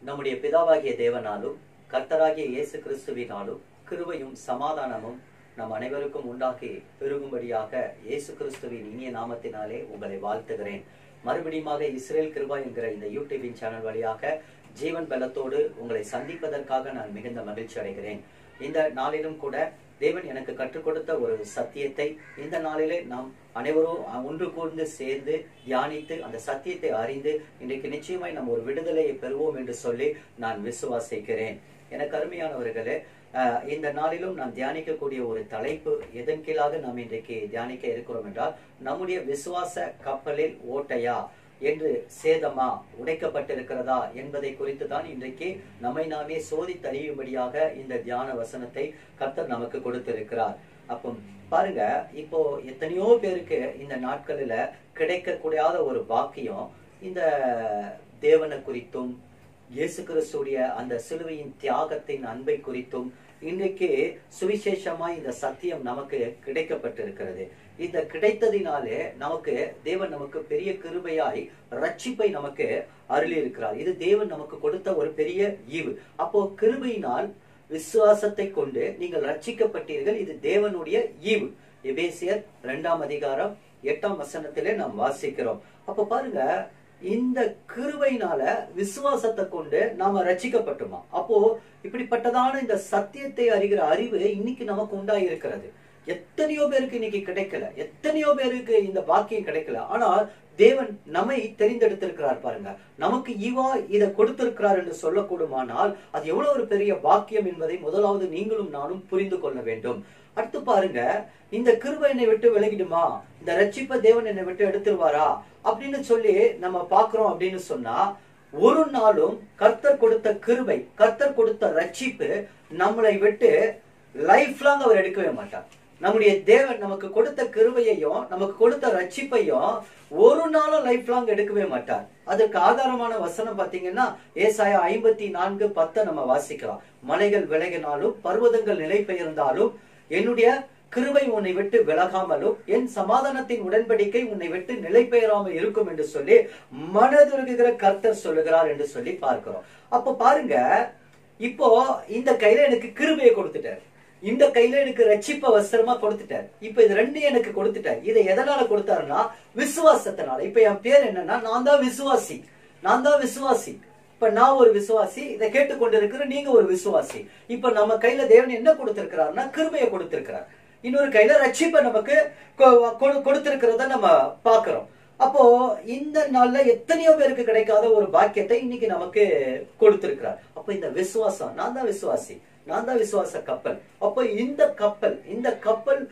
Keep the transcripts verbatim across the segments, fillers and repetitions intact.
நம்முடைய பிதாவாகிய தேவனாலும் கர்த்தராகிய இயேசு கிறிஸ்துவினாலும் கிருபையும் சமாதானமும் நம் அனைவருக்கும் உண்டாகி பெருகும்படியாக இயேசு கிறிஸ்துவின் இனிய நாமத்தினாலே உங்களை வாழ்த்துகிறேன். மறுபடியுமாக இஸ்ரேல் கிருபா என்கிற இந்த யூடியூபின் சேனல் வழியாக ஜீவன் பலத்தோடு உங்களை சந்திப்பதற்காக நான் மிகுந்த மகிழ்ச்சி அடைகிறேன். இந்த நாளிலும் கூட தேவன் எனக்கு கற்றுக் கொடுத்த ஒரு சத்தியத்தை இந்த நாளிலே நாம் அனைவரும் ஒன்று கூர்ந்து சேர்ந்து தியானித்து அந்த சத்தியத்தை அறிந்து இன்றைக்கு நிச்சயமாய் நாம் ஒரு விடுதலையை பெறுவோம் என்று சொல்லி நான் விசுவாசிக்கிறேன். எனக்கு அருமையானவர்களே, இந்த நாளிலும் நாம் தியானிக்கக்கூடிய ஒரு தலைப்பு எதன் கீழாக நாம் இன்றைக்கு தியானிக்க இருக்கிறோம் என்றால், நம்முடைய விசுவாச கப்பலில் ஓட்டையா என்று சேதமா உடைக்கப்பட்டிருக்கிறதா என்பதை குறித்து தான் இன்றைக்கு நம்மை நாமே சோதித்தறியும்படியாக இந்த தியான வசனத்தை கர்த்தர் நமக்கு கொடுத்திருக்கிறார். அப்போ பாருங்க, இப்போ எத்தனையோ பேருக்கு இந்த நாட்களில கிடைக்கக்கூடாத ஒரு பாக்கியம் இந்த தேவனை குறித்தும் இயேசு கிறிஸ்துடைய அந்த சிலுவையின் தியாகத்தின் அன்பை குறித்தும் இன்றைக்கு சுவிசேஷமாய் இந்த சத்தியம் நமக்கு கிடைக்கப்பட்டிருக்கிறது. இந்த கிடைத்ததினாலே நமக்கு தேவன் நமக்கு பெரிய கிருபையாய் ரட்சிப்பை நமக்கு அருளி இருக்கிறார். இது தேவன் நமக்கு கொடுத்த ஒரு பெரிய ஈவு. அப்போ கிருபையினால் விசுவாசத்தை கொண்டு நீங்கள் ரட்சிக்கப்பட்டீர்கள். இது தேவனுடைய ஈவு. எபேசியர் இரண்டாம் அதிகாரம் எட்டாம் வசனத்திலே நாம் வாசிக்கிறோம். அப்ப பாருங்க, இந்த கிருபையினால விசுவாசத்தை கொண்டு நாம ரட்சிக்கப்பட்டோமா? அப்போ இப்படிப்பட்டதான இந்த சத்தியத்தை அறிகிற அறிவு இன்னைக்கு நமக்கு உண்டாயிருக்கிறது. எத்தனையோ பேருக்கு இன்னைக்கு கிடைக்கல, எத்தனையோ பேருக்கு இந்த பாக்கியம் கிடைக்கல. ஆனால் தேவன் நம்மை தெரிந்தெடுத்திருக்கிறார். பாருங்க, நமக்கு ஈவா இதை கொடுத்திருக்கிறார் என்று சொல்லக்கூடுமானால் அது எவ்வளவு ஒரு பெரிய பாக்கியம் என்பதை முதலாவது நீங்களும் நானும் புரிந்து கொள்ள வேண்டும். அடுத்து பாருங்க, இந்த கிருபை என்னை விட்டு விலகிடுமா, இந்த ரட்சிப்பை தேவன் என்னை விட்டு எடுத்துருவாரா அப்படின்னு சொல்லி நம்ம பாக்குறோம் அப்படின்னு சொன்னா, ஒரு நாளும் கர்த்தர் கொடுத்த கிருபை, கர்த்தர் கொடுத்த ரட்சிப்பு நம்மளை விட்டு லைஃப் லாங் அவர் எடுக்கவே மாட்டார். நம்முடைய தேவன் நமக்கு கொடுத்த கிருபையையும் நமக்கு கொடுத்த ரட்சிப்பையும் ஒரு நாளும் லைஃப் லாங் எடுக்கவே மாட்டார். அதற்கு ஆதாரமான வசனம் பாத்தீங்கன்னா ஏசாயா ஐம்பத்தி நான்கு பத்தை நம்ம வாசிக்கலாம். மலைகள் விலகினாலும் பர்வதங்கள் நிலை பெயர்ந்தாலும் என்னுடைய கிருபை உன்னை விட்டு விலகாமலும் என் சமாதானத்தின் உடன்படிக்கை உன்னை விட்டு நிலை பெயராமல் இருக்கும் என்று சொல்லி மனதுருகுகிற கர்த்தர் சொல்லுகிறார் என்று சொல்லி பார்க்கிறோம். அப்ப பாருங்க, இப்போ இந்த கையில எனக்கு கிருபையை கொடுத்துட்டார், இந்த கையில எனக்கு ரட்சிப்ப வஸ்திரமா கொடுத்துட்டார். இப்ப இது ரெண்டையும் எனக்கு கொடுத்துட்டார். இதை எதனால கொடுத்தாருன்னா விசுவாசத்தினால. இப்ப என் பேர் என்னன்னா, நான் தான் விசுவாசி, நான் தான் விசுவாசி. இப்ப நான் ஒரு விசுவாசி, இதை கேட்டுக்கொண்டு இருக்கிற நீங்க ஒரு விசுவாசி. இப்ப நம்ம கையில தேவன் என்ன கொடுத்திருக்கிறாருன்னா கிருபையை கொடுத்திருக்கிறார். இன்னொரு கையில ரட்சிப்பை நமக்கு கொடுத்திருக்கிறத நம்ம பாக்குறோம். அப்போ இந்த நாள்ல எத்தனையோ பேருக்கு கிடைக்காத ஒரு பாக்கியத்தை இன்னைக்கு நமக்கு கொடுத்திருக்கிறார். அப்ப இந்த விசுவாசம், நான் தான் விசுவாசி, நான் தான் விசுவாச கப்பல். அப்ப இந்த கப்பல், இந்த கப்பல்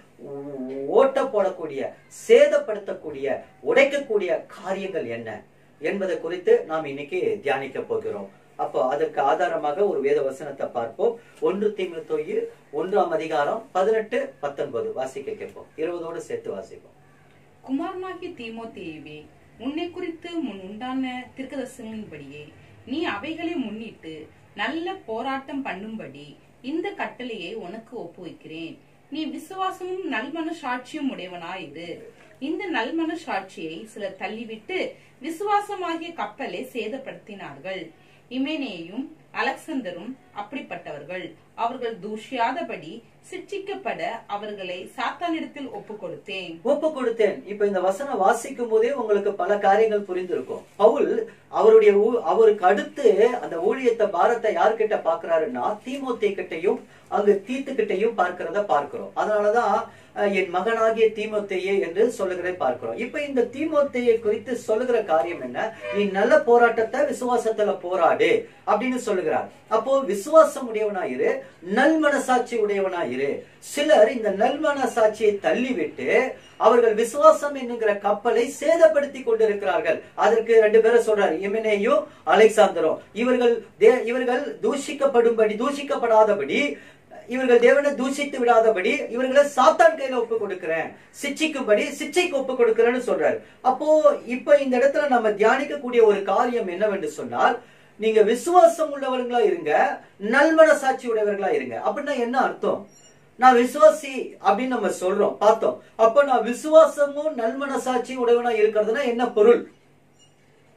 ஓட்ட போடக்கூடிய, சேதப்படுத்தக்கூடிய, உடைக்கக்கூடிய காரியங்கள் என்ன என்பதை குறித்து நாம் இன்னைக்கு தியானிக்க போகிறோம். அப்போ அதற்கு ஆதாரமாக ஒரு வேத வசனத்தை பார்ப்போம். ஒன்று தீமோத்தேயு ஒன்றாம் அதிகாரம் பதினெட்டு பத்தொன்பது வாசிக்க கேட்போம். இருபதோடு சேர்த்து வாசிப்போம். குமாரனாகிய தீமோத்தேயுவே, உன்னை குறித்து முன் உண்டான தீர்க்கதரிசனங்களின்படியே நீ அவைகளை முன்னிட்டு நல்ல போராட்டம் பண்ணும்படி இந்த கட்டளையை உனக்கு ஒப்புவிக்கிறேன். நீ விசுவாசமும் நல்மன சாட்சியும் உடையவனாயிரு. இந்த நல்மன சாட்சியை சிலர் தள்ளிவிட்டு விசுவாசமாகிய கப்பலை சேதப்படுத்தினார்கள். இமேனேயும் அலெக்சந்தரும் அப்படிப்பட்டவர்கள். அவர்கள் தூஷியாதபடி சிட்சிக்கப்பட அவர்களை சாத்தானிடத்தில் ஒப்பு கொடுத்தேன் ஒப்பு கொடுத்தேன் இப்ப இந்த வசனம் வாசிக்கும் போதே உங்களுக்கு பல காரியங்கள் புரிந்திருக்கும். பவுல் அவருடைய அவருக்கு அடுத்து அந்த ஊழியத்தை பாரத்தை யாருக்கிட்ட பாக்குறாருன்னா தீமோத்தேயு கிட்டையும் அங்கு தீத்து கிட்டையும் பார்க்கிறத பார்க்கிறோம். அதனாலதான் என் மகனாகிய தீமோத்தேயு என்று சொல்லுகிறதை பார்க்கிறோம். இப்ப இந்த தீமோத்தேயை குறித்து சொல்லுகிற காரியம் என்ன? நீ நல்ல போராட்டத்தை விசுவாசத்துல போராடு அப்படின்னு சொல்லுகிறார். அப்போ விசுவாசம் உடையவனாயிரு, நல் மனசாட்சி உடையவனாயிரு. சிலர் இந்த நல் மனசாட்சியை தள்ளிவிட்டு அவர்கள் விசுவாசம் என்கிற கப்பலை சேதப்படுத்தி கொண்டிருக்கிறார்கள். அதற்கு ரெண்டு பேரும் சொல்றாரு, எமினேயும் அலெக்சாந்தரும். இவர்கள் இவர்கள் தூஷிக்கப்படும்படி தூஷிக்கப்படாதபடி, இவர்கள் தேவனை தூஷித்து விடாதபடி இவர்களை சாத்தான் கையில ஒப்பு கொடுக்கிறேன், சிச்சிக்கும்படி சிச்சைக்கு ஒப்பு கொடுக்கிறேன்னு சொல்றாரு. அப்போ இப்ப இந்த இடத்துல நம்ம தியானிக்கக்கூடிய ஒரு காரியம் என்னவென்று சொன்னால், நீங்க விசுவாசம் உள்ளவர்களா இருங்க, நல்மன சாட்சி உடையவர்களா இருங்க. அப்படின்னா என்ன அர்த்தம்? நான் விசுவாசி அப்படின்னு நம்ம சொல்றோம், பார்த்தோம். அப்ப நான் விசுவாசமும் நல்மன சாட்சி உடையவனா இருக்கிறதுனா என்ன பொருள்?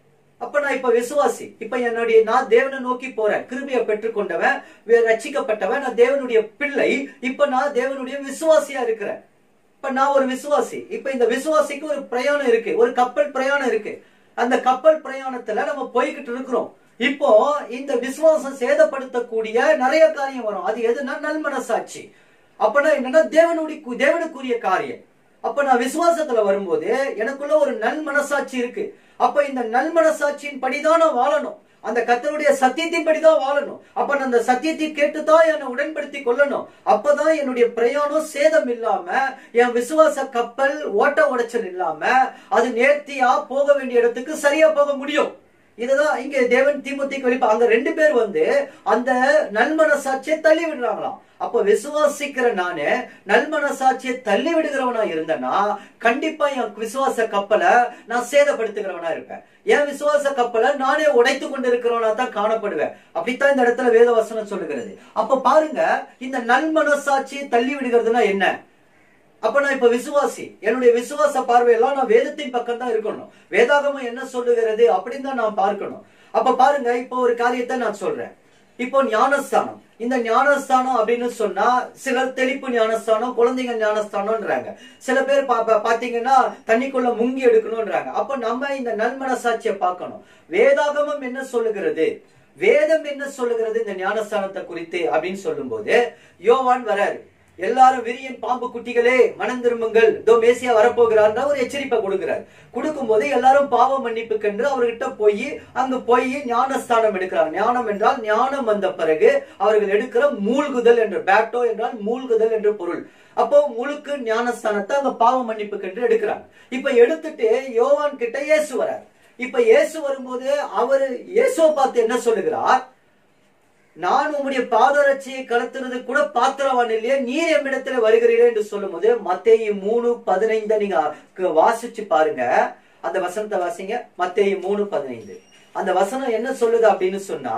அப்ப நான் இப்ப விசுவாசி. இப்ப என்னுடைய நான் தேவனை நோக்கி போறேன், கிருபையை பெற்றுக்கொண்டவன், ரட்சிக்கப்பட்டவன், நான் தேவனுடைய பிள்ளை. இப்ப நான் தேவனுடைய விசுவாசியா இருக்கிறேன். இப்ப நான் ஒரு விசுவாசி. இப்ப இந்த விசுவாசிக்கு ஒரு பிரயாணம் இருக்கு, ஒரு கப்பல் பிரயாணம் இருக்கு. அந்த கப்பல் பிரயாணத்துல நம்ம போய்கிட்டு இருக்கிறோம். இப்போ இந்த விசுவாசம் சேதப்படுத்தக்கூடிய நிறைய காரியம் வரும். அது எதுனா நல்மனசாட்சி. அப்பனா என்னன்னா தேவனுடைய தேவனுக்குரிய காரியம். அப்ப நான் விசுவாசத்துல வரும்போது எனக்குள்ள ஒரு நல் மனசாட்சி இருக்கு. அப்ப இந்த நல் மனசாட்சியின் படிதான் நான் வாழணும். அந்த கர்த்தருடைய சத்தியத்தின் படிதான் வாழணும். அப்ப நான் அந்த சத்தியத்தை கேட்டுதான் என்னை உடன்படுத்தி கொள்ளணும். அப்பதான் என்னுடைய பிரயாணம் சேதம் இல்லாம, என் விசுவாச கப்பல் ஓட்ட உடைச்சல் இல்லாம அது நேர்த்தியா போக வேண்டிய இடத்துக்கு சரியா போக முடியும். இதுதான் இங்க தேவன் தீமோத்தேயுக்கு வெளிப்பா. அங்க ரெண்டு பேர் வந்து அந்த நல்மனசாட்சியை தள்ளி விடுறாங்களாம். அப்ப விசுவாசிக்கிற நானு நல்மனசாட்சியை தள்ளி விடுகிறவனா இருந்தேன்னா கண்டிப்பா என் விசுவாச கப்பலை நான் சேதப்படுத்துகிறவனா இருப்பேன். என் விசுவாச கப்பலை நானே உடைத்து கொண்டு இருக்கிறவனா தான் காணப்படுவேன். அப்படித்தான் இந்த இடத்துல வேதவசனம் சொல்லுகிறது. அப்ப பாருங்க, இந்த நல்மனசாட்சியை தள்ளி விடுகிறதுனா என்ன? அப்ப நான் இப்ப விசுவாசி, என்னுடைய விசுவாச பார்வையெல்லாம் நான் வேதத்தின் பக்கம் தான் இருக்கணும். வேதாகமம் என்ன சொல்லுகிறது அப்படின்னு தான் நான் பார்க்கணும். அப்ப பாருங்க, இப்போ ஒரு காரியத்தை நான் சொல்றேன். இப்போ ஞானஸ்தானம், இந்த ஞானஸ்தானம் அப்படின்னு சொன்னா சிலர் தெளிப்பு ஞானஸ்தானம், குழந்தைங்க ஞானஸ்தானம்ன்றாங்க. சில பேர் பாத்தீங்கன்னா தண்ணிக்குள்ள முங்கி எடுக்கணும்ன்றாங்க. அப்ப நம்ம இந்த நல்மனசாட்சியை பார்க்கணும். வேதாகமம் என்ன சொல்லுகிறது, வேதம் என்ன சொல்லுகிறது இந்த ஞானஸ்தானத்தை குறித்து அப்படின்னு சொல்லும் போது யோவான் வராரு. எல்லாரும் விரியன் பாம்பு குட்டிகளே மனம் திரும்புங்கள், இதோ மேசியா வரப்போகிறார் ஒரு எச்சரிப்பை கொடுக்கிறார். கொடுக்கும் போது எல்லாரும் பாவ மன்னிப்புக்கென்று அவர்கிட்ட போய் அங்க போய் ஞானஸ்தானம் எடுக்கிறாங்க. ஞானம் என்றால் ஞானம் வந்த பிறகு அவர்கள் எடுக்கிற மூழ்குதல் என்று, பேட்டோ என்றால் மூழ்குதல் என்று பொருள். அப்போ முழுக்கு ஞானஸ்தானத்தை அங்க பாவ மன்னிப்புக்கென்று எடுக்கிறாங்க. இப்ப எடுத்துட்டு யோவான் கிட்ட இயேசு வரார். இப்ப இயேசு வரும்போது அவரு இயேசுவை பார்த்து என்ன சொல்லுகிறார், நான் உம்முடைய பாதரட்சியை கலத்துறது கூட பாத்திரவான் இல்லையே, நீர் எம்மிடத்துல வருகிறீரே என்று சொல்லும் போது மத்தேயு மூணு பதினைந்து நீங்க வாசிச்சு பாருங்க. அந்த வசனத்தை வாசிங்க, மத்தேயு மூணு பதினைந்து. அந்த வசனம் என்ன சொல்லுது அப்படின்னு சொன்னா,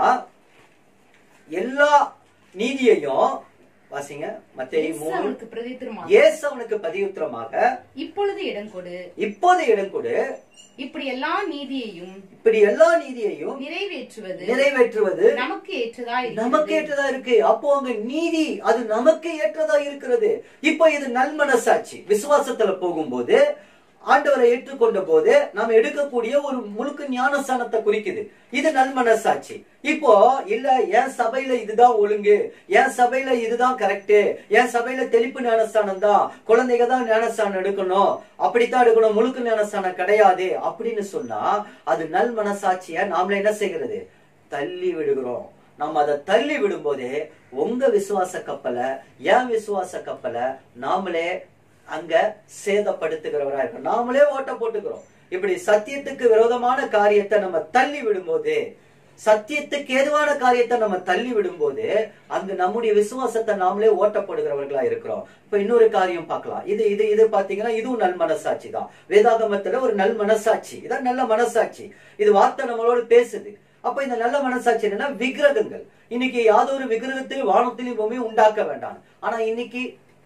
எல்லா நீதியையும் வாசிங்க. மத்தேயு மூணு. இயேசு அவனுக்கு பிரதியுத்தரமாக, இப்பொழுது இடம் கொடு, இப்போது இடம் கொடு, இப்படி எல்லா நீதியையும் இப்படி எல்லா நீதியையும் நிறைவேற்றுவது நிறைவேற்றுவது நமக்கு ஏற்றதா நமக்கு ஏற்றதா இருக்கு. அப்போ அங்க நீதி அது நமக்கு ஏற்றதா இருக்கிறது. இப்போ இது நல்மனசாட்சி. விசுவாசத்துல போகும்போது ஆண்டவரை ஏற்றுக்கொண்ட போது நாம் எடுக்கக்கூடிய ஒரு முழுக்க ஞானஸ்தானத்தை குறிக்குது. இது நல்மனசாட்சி. இப்போ இல்ல என் சபையில இதுதான் ஒழுங்கு, என் சபையில இதுதான் கரெக்ட், என் சபையில தெளிப்பு ஞானஸ்தானம் தான், குழந்தைங்க தான் ஞானஸ்தானம் எடுக்கணும், அப்படித்தான் எடுக்கணும், முழுக்க ஞானஸ்தானம் கிடையாது அப்படின்னு சொன்னா அது நல்மனசாட்சிய நாமளே என்ன செய்கிறது, தள்ளி விடுகிறோம். நம்ம அதை தள்ளி விடும் போதே உங்க விசுவாச கப்பலை என் விசுவாச கப்பலை நாமளே அங்க சேதப்படுத்துகிறவரா இருக்கும். நாமளே ஓட்ட போட்டுக்கிறோம். இப்படி சத்தியத்துக்கு விரோதமான காரியத்தை நம்ம தள்ளி விடும்போது, சத்தியத்துக்கு ஏதுவான காரியத்தை நம்ம தள்ளி விடும்போது அங்கு நம்முடைய விசுவாசத்தை நாமளே ஓட்டப்படுகிறவர்களா இருக்கிறோம். இப்ப இன்னொரு காரியம் பார்க்கலாம். இது இது இது பாத்தீங்கன்னா இதுவும் நல் மனசாட்சி தான். வேதாகமத்துல ஒரு நல் மனசாட்சி, இதான் நல்ல மனசாட்சி. இது வார்த்தை நம்மளோடு பேசுது. அப்ப இந்த நல்ல மனசாட்சி என்னன்னா விக்கிரகங்கள். இன்னைக்கு யாதொரு விக்கிரகத்தையும் வானத்திலையும் பூமியும் உண்டாக்க வேண்டாம். ஆனா இன்னைக்கு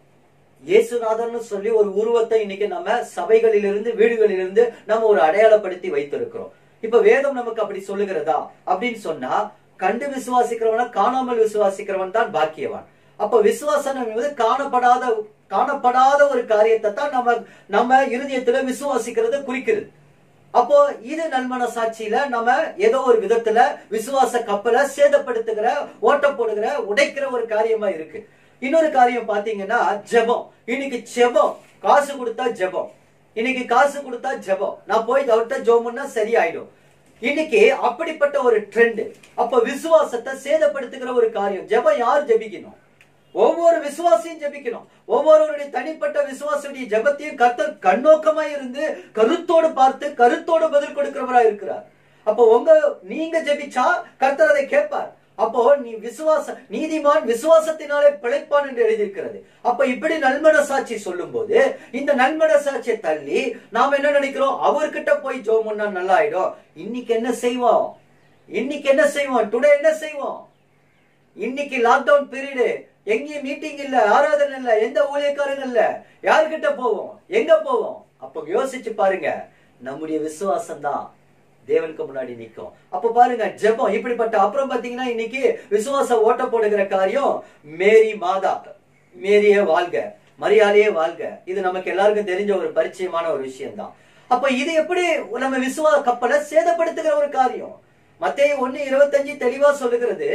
இயேசுநாதர்னு சொல்லி ஒரு உருவத்தை இன்னைக்கு நம்ம சபைகளிலிருந்து வீடுகளிலிருந்து நம்ம ஒரு அடையாளப்படுத்தி வைத்திருக்கிறோம். இப்ப வேதம் நமக்கு அப்படி சொல்லுகிறதா அப்படின்னு சொன்னா, கண்டு விசுவாசிக்கிறவன காணாமல் விசுவாசிக்கிறவன் தான் பாக்கியவான். அப்ப விசுவாசம் என்பது காணப்படாத காணப்படாத ஒரு காரியத்தை தான் நம்ம நம்ம இருதயத்துல விசுவாசிக்கிறத குறிக்கிறது. அப்போ இது நல்மனசாட்சியில நம்ம ஏதோ ஒரு விதத்துல விசுவாச கப்பலை சேதப்படுத்துகிற, ஓட்ட போடுகிற, உடைக்கிற ஒரு காரியமா இருக்கு. இன்னொரு காரியம் பாத்தீங்கன்னா ஜெபம். இன்னைக்கு ஜெபம், காசு கொடுத்தா ஜெபம், இன்னைக்கு காசு கொடுத்தா ஜெபம், நான் போய் அவர்கிட்ட ஜெபம்னா சரியாயிடும். இன்னைக்கு அப்படிப்பட்ட ஒரு ட்ரெண்ட். அப்ப விசுவாசத்தை சேதப்படுத்துகிற ஒரு காரியம். ஜெபம் யார் ஜெபிக்கணும்? ஒவ்வொரு விசுவாசியும் ஜெபிக்கணும். ஒவ்வொருவருடைய தனிப்பட்ட விசுவாசியுடைய ஜெபத்தையும் கர்த்தர் கண்ணோக்கமா இருந்து கருத்தோடு பார்த்து கருத்தோடு பதில் கொடுக்கிறவரா இருக்கிறார். அப்ப உங்க நீங்க ஜெபிச்சா கர்த்தர் அதை கேட்பார். அப்போ நீ விசுவாச நீதிமான் விசுவாசத்தினாலே பிழைப்பான் என்று எழுதியிருக்கிறது. அப்ப இப்படி நல்மனசாட்சி சொல்லும் போது இந்த நல்மனசாட்சியை தள்ளி நாம என்ன நினைக்கிறோம், அவர்கிட்ட போய் ஜெபம்னா நல்லா ஆயிடும். இன்னைக்கு என்ன செய்வோம், இன்னைக்கு என்ன செய்வோம், டுடே என்ன செய்வோம்? இன்னைக்கு லாக்டவுன் பீரியடு, எங்கேயும் மீட்டிங் இல்ல, ஆராதனை இல்ல, எந்த ஊழியக்காரன் இல்ல, யாருக்கிட்ட போவோம், எங்க போவோம்? அப்ப யோசிச்சு பாருங்க, நம்முடைய விசுவாசம் தான் தேவனுக்கு முன்னாடி நிற்கும். அப்ப பாருங்க ஜெபம் இப்படிப்பட்ட. அப்புறம் பாத்தீங்கன்னா இன்னைக்கு விசுவாச ஓட்ட போடுகிற காரியம் மேரி மாதா, மேரியே வாழ்க, மரியாதையே வாழ்க. இது நமக்கு எல்லாருக்கும் தெரிஞ்ச ஒரு பரிச்சயமான ஒரு விஷயம் தான். அப்ப இது எப்படி நம்ம விசுவாச கப்பலை சேதப்படுத்துகிற ஒரு காரியம்? மத்தேயு ஒன்னு இருபத்தஞ்சு தெளிவா சொல்லுகிறது.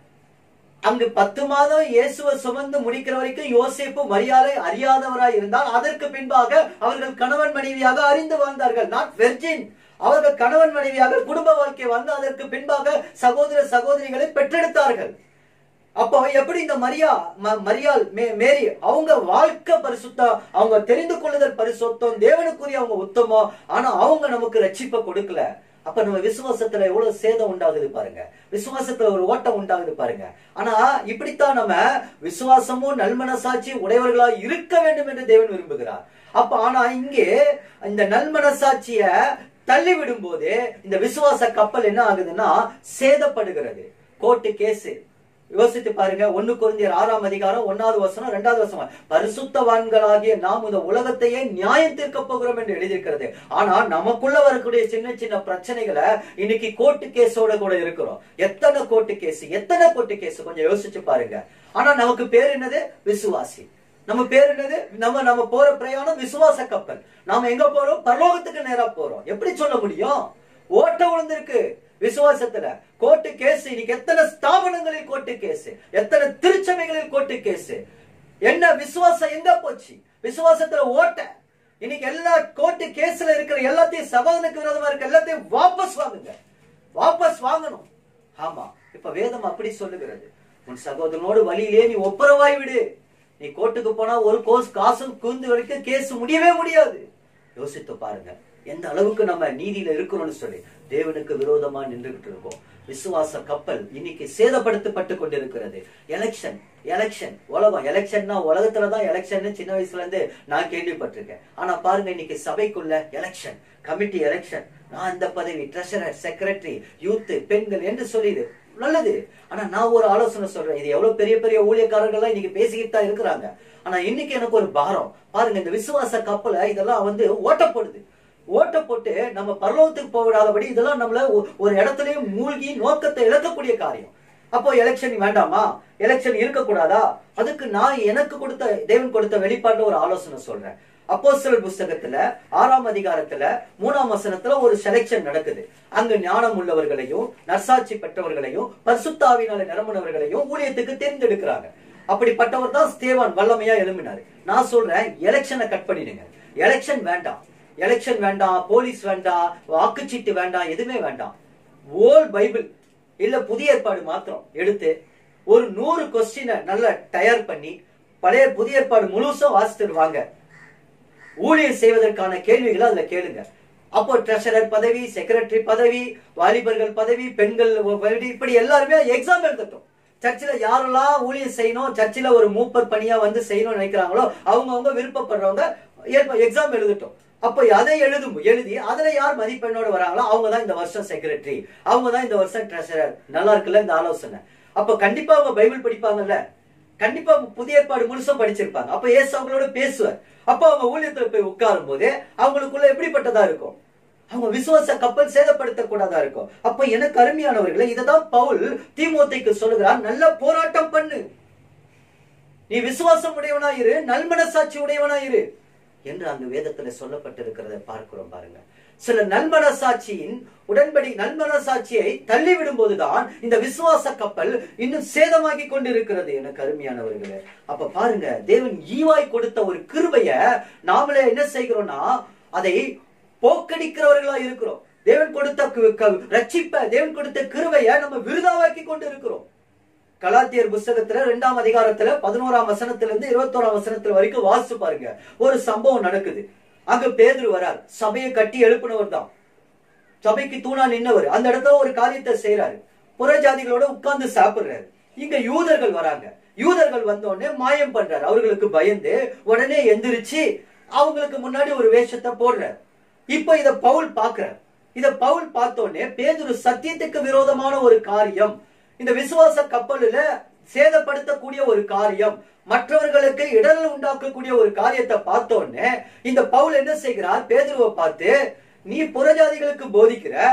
அங்கு பத்து மாதம் இயேசுவை சுமந்து முடிக்கிற வரைக்கும் யோசேப்பு மரியாதை அறியாதவராய் இருந்தால் அதற்கு பின்பாக அவர்கள் கணவன் மனைவியாக அறிந்து வாழ்ந்தார்கள். Not virgin. அவர்கள் கணவன் மனைவியாக குடும்ப வாழ்க்கை வாழ்ந்து அதற்கு பின்பாக சகோதர சகோதரிகளை பெற்றெடுத்தார்கள். அப்போ எப்படி இந்த மரியா மரியாள் மேரி அவங்க வாழ்க்கை பரிசுத்தம், அவங்க தெரிந்து கொள்ளுதல் பரிசுத்தம், தேவனுக்குரிய அவங்க உத்தமம். ஆனா அவங்க நமக்கு ரட்சிப்பை கொடுக்கல. அப்ப நம்ம விசுவாசத்துல எவ்வளவு சேதம் உண்டாகுது பாருங்க, விசுவாசத்துல ஒரு ஓட்டம் உண்டாகுது பாருங்க. ஆனா இப்படித்தான் நம்ம விசுவாசமும் நல்மனசாட்சி உடையவர்களா இருக்க வேண்டும் என்று தேவன் விரும்புகிறார். அப்ப ஆனா இங்கே இந்த நல்மனசாட்சிய தள்ளி விடும் போது இந்த விசுவாச கப்பல் என்ன ஆகுதுன்னா சேதப்படுகிறது. கோர்ட்டு கேஸ் யோசித்து பாருங்க. ஒன்னு கொரிந்தியர் ஆறாம் அதிகாரம் ஒன்னாவது வசனம் ரெண்டாவது வசனம், பரிசுத்தவான்களாகிய நாம் இந்த உலகத்தையே நியாயம் தீர்க்க போகிறோம் என்று எழுதியிருக்கிறது. ஆனா நமக்குள்ள வரக்கூடிய சின்ன சின்ன பிரச்சனைகளை இன்னைக்கு கோர்ட்டு கேஸோட கூட இருக்கிறோம். எத்தனை கோர்ட்டு கேஸ், எத்தனை கோர்ட்டு கேஸ் கொஞ்சம் யோசிச்சு பாருங்க. ஆனா நமக்கு பேர் என்னது? விசுவாசி. நம்ம பேர் என்னது? நம்ம நம்ம போற பிரயாணம் விசுவாச கப்பல். நாம எங்க போறோம்? பரலோகத்துக்கு நேரா போறோம். எப்படி சொல்ல முடியும்? ஓட்ட விழுந்திருக்கு விசுவாசத்துல. Court case. இன்னைக்கு எத்தனை ஸ்தாபனங்களில் கோர்ட்டு கேஸ், எத்தனை திருச்சபைகளில் கோர்ட்டு கேஸ். என்ன விசுவாசம் எங்க போச்சு? விசுவாசத்துல ஓட்ட. இன்னைக்கு எல்லா கோர்ட்டு கேஸ்ல இருக்கிற எல்லாத்தையும், சகோதரனுக்கு விரோதமா இருக்க எல்லாத்தையும் வாபஸ் வாங்குங்க, வாபஸ் வாங்கணும். ஆமா, இப்ப வேதம் அப்படி சொல்லுகிறது. உன் சகோதரனோடு வழியிலே நீ ஒப்புரவாய் விடு. நீ கோர்ட்டுக்கு போனா ஒரு கோர்ஸ் காசும் குந்து வரைக்கும் கேஸ் முடியவே முடியாது. யோசித்து பாருங்க எந்த அளவுக்கு நம்ம நீதியில இருக்கிறோம்னு சொல்லி. தேவனுக்கு விரோதமா நின்றுகிட்டு இருக்கோம். விசுவாச கப்பல் இன்னைக்கு சேதப்படுத்தப்பட்டு கொண்டிருக்கிறது. எலெக்ஷன் எலெக்ஷன் உலகம் எலெக்ஷன்னா உலகத்துலதான் எலெக்ஷன் சின்ன வயசுல இருந்து நான் கேள்விப்பட்டிருக்கேன். ஆனா பாருங்க இன்னைக்கு சபைக்குள்ள எலெக்ஷன், கமிட்டி எலெக்ஷன், நான் இந்த பதவி, ட்ரெஷரர், செக்ரட்டரி, யூத், பெண்கள் என்று சொல்லிடு நல்லது. ஆனா நான் ஒரு ஆலோசனை சொல்றேன். இது எவ்வளவு பெரிய பெரிய ஊழியக்காரர்கள் இன்னைக்கு பேசிக்கிட்டு தான் இருக்கிறாங்க. ஆனா இன்னைக்கு எனக்கு ஒரு பாரம் பாருங்க. இந்த விசுவாச கப்பலை இதெல்லாம் வந்து ஓட்டப்படுது. ஓட்ட போட்டு நம்ம பரலோகத்துக்கு போவிடாதபடி இதெல்லாம் நம்மள ஒரு இடத்துலயும் மூழ்கி நோக்கத்தை இழக்கக்கூடிய காரியம். அப்போ எலெக்ஷன் வேண்டாமா? எலெக்ஷன் இருக்கக்கூடாதா? அதுக்கு நான் எனக்கு கொடுத்த தேவன் கொடுத்த வெளிப்பாடுல ஒரு ஆலோசனை சொல்றேன். அப்போஸ்தலர் புஸ்தகத்துல ஆறாம் அதிகாரத்துல மூணாம் வசனத்துல ஒரு செலக்ஷன் நடக்குது. அங்கு ஞானம் உள்ளவர்களையும் நற்சாட்சி பெற்றவர்களையும் பரிசுத்த ஆவியினால நிரம்பினவர்களையும் ஊழியத்துக்கு தேர்ந்தெடுக்கிறாங்க. அப்படிப்பட்டவர் தான் ஸ்தேவான் வல்லமையா எழும்பினாரு. நான் சொல்றேன் எலெக்ஷனை கட் பண்ணிடுங்க. எலெக்ஷன் வேண்டாம், எலெக்ஷன் வேண்டாம், போலீஸ் வேண்டாம், வாக்குச்சீட்டு வேண்டாம், எதுவுமே வேண்டாம். ஓல் பைபிள் இல்ல புதிய ஏற்பாடு மாத்திரம் எடுத்து ஒரு நூறு கொஸ்டினை நல்லா தயார் பண்ணி பழைய புதிய ஏற்பாடு முழுசும் வாசித்துருவாங்க. ஊழியர் செய்வதற்கான கேள்விகளை அதுல கேளுங்க. அப்போ ட்ரெஷரர் பதவி, செக்ரட்டரி பதவி, வாலிபர்கள் பதவி, பெண்கள் இப்படி எல்லாருமே எக்ஸாம் எழுதட்டும். சர்ச்சில் யாரெல்லாம் ஊழியர் செய்யணும், சர்ச்சில் ஒரு மூப்பர் பணியா வந்து செய்யணும்னு நினைக்கிறாங்களோ அவங்க அவங்க விருப்பப்படுறவங்க எக்ஸாம் எழுதட்டும். அப்ப அதை எழுதும் எழுதி அதுல யார் மதிப்பெண்ணோட வராங்களோ அவங்க தான் இந்த வருஷம் செக்ரட்டரி, அவங்க தான் இந்த வருஷம் ட்ரெஷரர். நல்லா இருக்குல்ல இந்த ஆலோசனை? அப்ப கண்டிப்பா அவங்க பைபிள் படிப்பாங்கல்ல, கண்டிப்பா புதிய ஏற்பாடு முழுசும் படிச்சிருப்பாங்க. அப்ப ஏசு அவங்களோட பேசுவார். அப்ப அவங்க ஊழியத்துல போய் உட்காரும் போது அவங்களுக்குள்ள எப்படிப்பட்டதா இருக்கும்? அவங்க விசுவாச கப்பல் சேதப்படுத்தக்கூடாதா இருக்கும். அப்ப எனக்கு அருமையானவர்களை இததான் பவுல் தீமோத்தேயுக்கு சொல்லுகிறார், நல்ல போராட்டம் பண்ணு, நீ விசுவாசம் உடையவனா இரு, நல்மனசாட்சி உடையவனா இரு என்று அங்கு வேதத்துல சொல்லப்பட்டிருக்கிறத பார்க்கிறோம். பாருங்க, சில நல்மனசாட்சியின் உடன்படி நல்மனசாட்சியை தள்ளிவிடும் போதுதான் இந்த விசுவாச கப்பல் இன்னும் சேதமாகி கொண்டிருக்கிறது. எனக்கு அருமையானவர்களே, அப்ப பாருங்க, தேவன் ஈவாய் கொடுத்த ஒரு கிருபைய நாமளே என்ன செய்கிறோம்னா அதை போக்கடிக்கிறவர்களா இருக்கிறோம். தேவன் கொடுத்த ரட்சிப்ப, தேவன் கொடுத்த கிருபைய நம்ம விருதாவாக்கி கொண்டு இருக்கிறோம். கலாத்தியர் புஸ்தகத்துல இரண்டாம் அதிகாரத்துல பதினோராம் வசனத்துல இருந்து இருபத்தோராம் வசனத்துல வரைக்கும் வாசிச்சு பாருங்க. ஒரு சம்பவம் நடக்குது. அங்க பேதுரு வரார், சபையை கட்டி எழுப்பினவர் தான், சபைக்கு தூணா நின்னவர். அந்த இடத்துல ஒரு காரியத்தை செய்யறாரு, புறஜாதிகளோட உட்கார்ந்து சாப்பிடுறாரு. இங்க யூதர்கள் வராங்க. யூதர்கள் வந்த உடனே மாயம் பண்றாரு. அவர்களுக்கு பயந்து உடனே எந்திரிச்சு அவங்களுக்கு முன்னாடி ஒரு வேஷத்தை போடுறாரு. இப்ப இத பவுல் பாக்குறார். இத பவுல் பார்த்தோடனே பேதுரு சத்தியத்துக்கு விரோதமான ஒரு காரியம், இந்த விசுவாச கப்பலில் சேதப்படுத்தக்கூடிய ஒரு காரியம், மற்றவர்களுக்கு இடரல் உண்டாக்கக்கூடிய ஒரு காரியத்தை பார்த்தோன்னே இந்த பவுல் என்ன செய்கிறார்? பேதுருவை பார்த்து, நீ புறஜாதிகளுக்கு போதிக்கிற,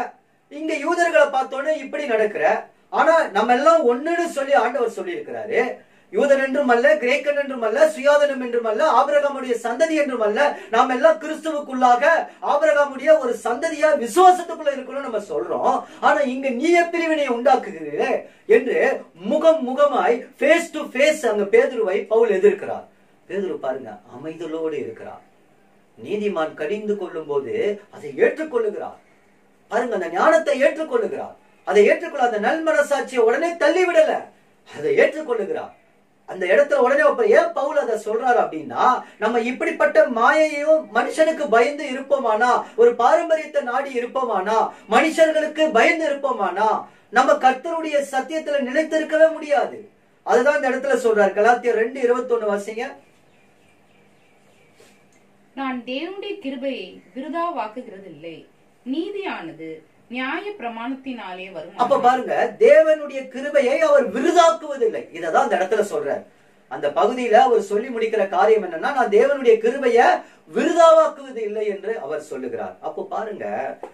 இங்க யூதர்களை பார்த்தோன்னே இப்படி நடக்கிற, ஆனா நம்ம எல்லாம் ஒண்ணுன்னு சொல்லி ஆண்டவர் சொல்லி இருக்கிறாரு. யூதன் என்றும் அல்ல, கிரேக்கன் என்றும் அல்ல, சுயாதனம் என்றும் அல்ல, ஆபிரகாமுடைய சந்ததி என்றும் அல்ல, நாம் எல்லாம் கிறிஸ்துவுக்குள்ளாக ஆபிரகாமுடைய ஒரு சந்ததியா விசுவாசத்துக்குள்ள இருக்கணும் நம்ம சொல்றோம். ஆனா இங்க நீய பிரிவினை உண்டாக்குகிறீரே என்று முகம் முகமாய் ஃபேஸ் டு ஃபேஸ் அங்க பேதுருவை பவுல் எதிர்க்கிறார். பேதுரு பாருங்க அமைதலோடு இருக்கிறார். நீதிமான் கடிந்து கொள்ளும் போது அதை ஏற்றுக்கொள்ளுகிறார். பாருங்க அந்த ஞானத்தை ஏற்றுக்கொள்ளுகிறார். அதை ஏற்றுக்கொள்ள அந்த நல்மனசாட்சியை உடனே தள்ளி விடல, அதை ஏற்றுக்கொள்ளுகிறார். அந்த இடத்துல உடனே ஏன் பவுல் அதை சொல்றாரு அப்படின்னா, நம்ம இப்படிப்பட்ட மாயையும் மனுஷனுக்கு பயந்து இருப்போமானா, ஒரு பாரம்பரியத்தை நாடி இருப்போமானா, மனுஷர்களுக்கு பயந்து இருப்போமானா, நம்ம கர்த்தருடைய சத்தியத்துல நிலைத்திருக்கவே முடியாது. அதுதான் இந்த இடத்துல சொல்றாரு. கலாத்தியர் ரெண்டு இருபத்தி ஒண்ணு வாசிங்க. நான் தேவனுடைய கிருபையை விருதாவாக்குகிறது இல்லை, நீதியானது நியாய பிரமாணத்தினாலே வரும். அப்ப பாருங்க, தேவனுடைய கிருபையை அவர் விருதாக்குவதில்லை. இததான் அந்த இடத்துல சொல்றார். அந்த பகுதியில அவர் சொல்லி முடிக்கிற காரியம் என்னன்னா, நான் தேவனுடைய கிருபையை விருதாவாக்குவது இல்லை என்று அவர் சொல்லுகிறார். அப்போ பாருங்க,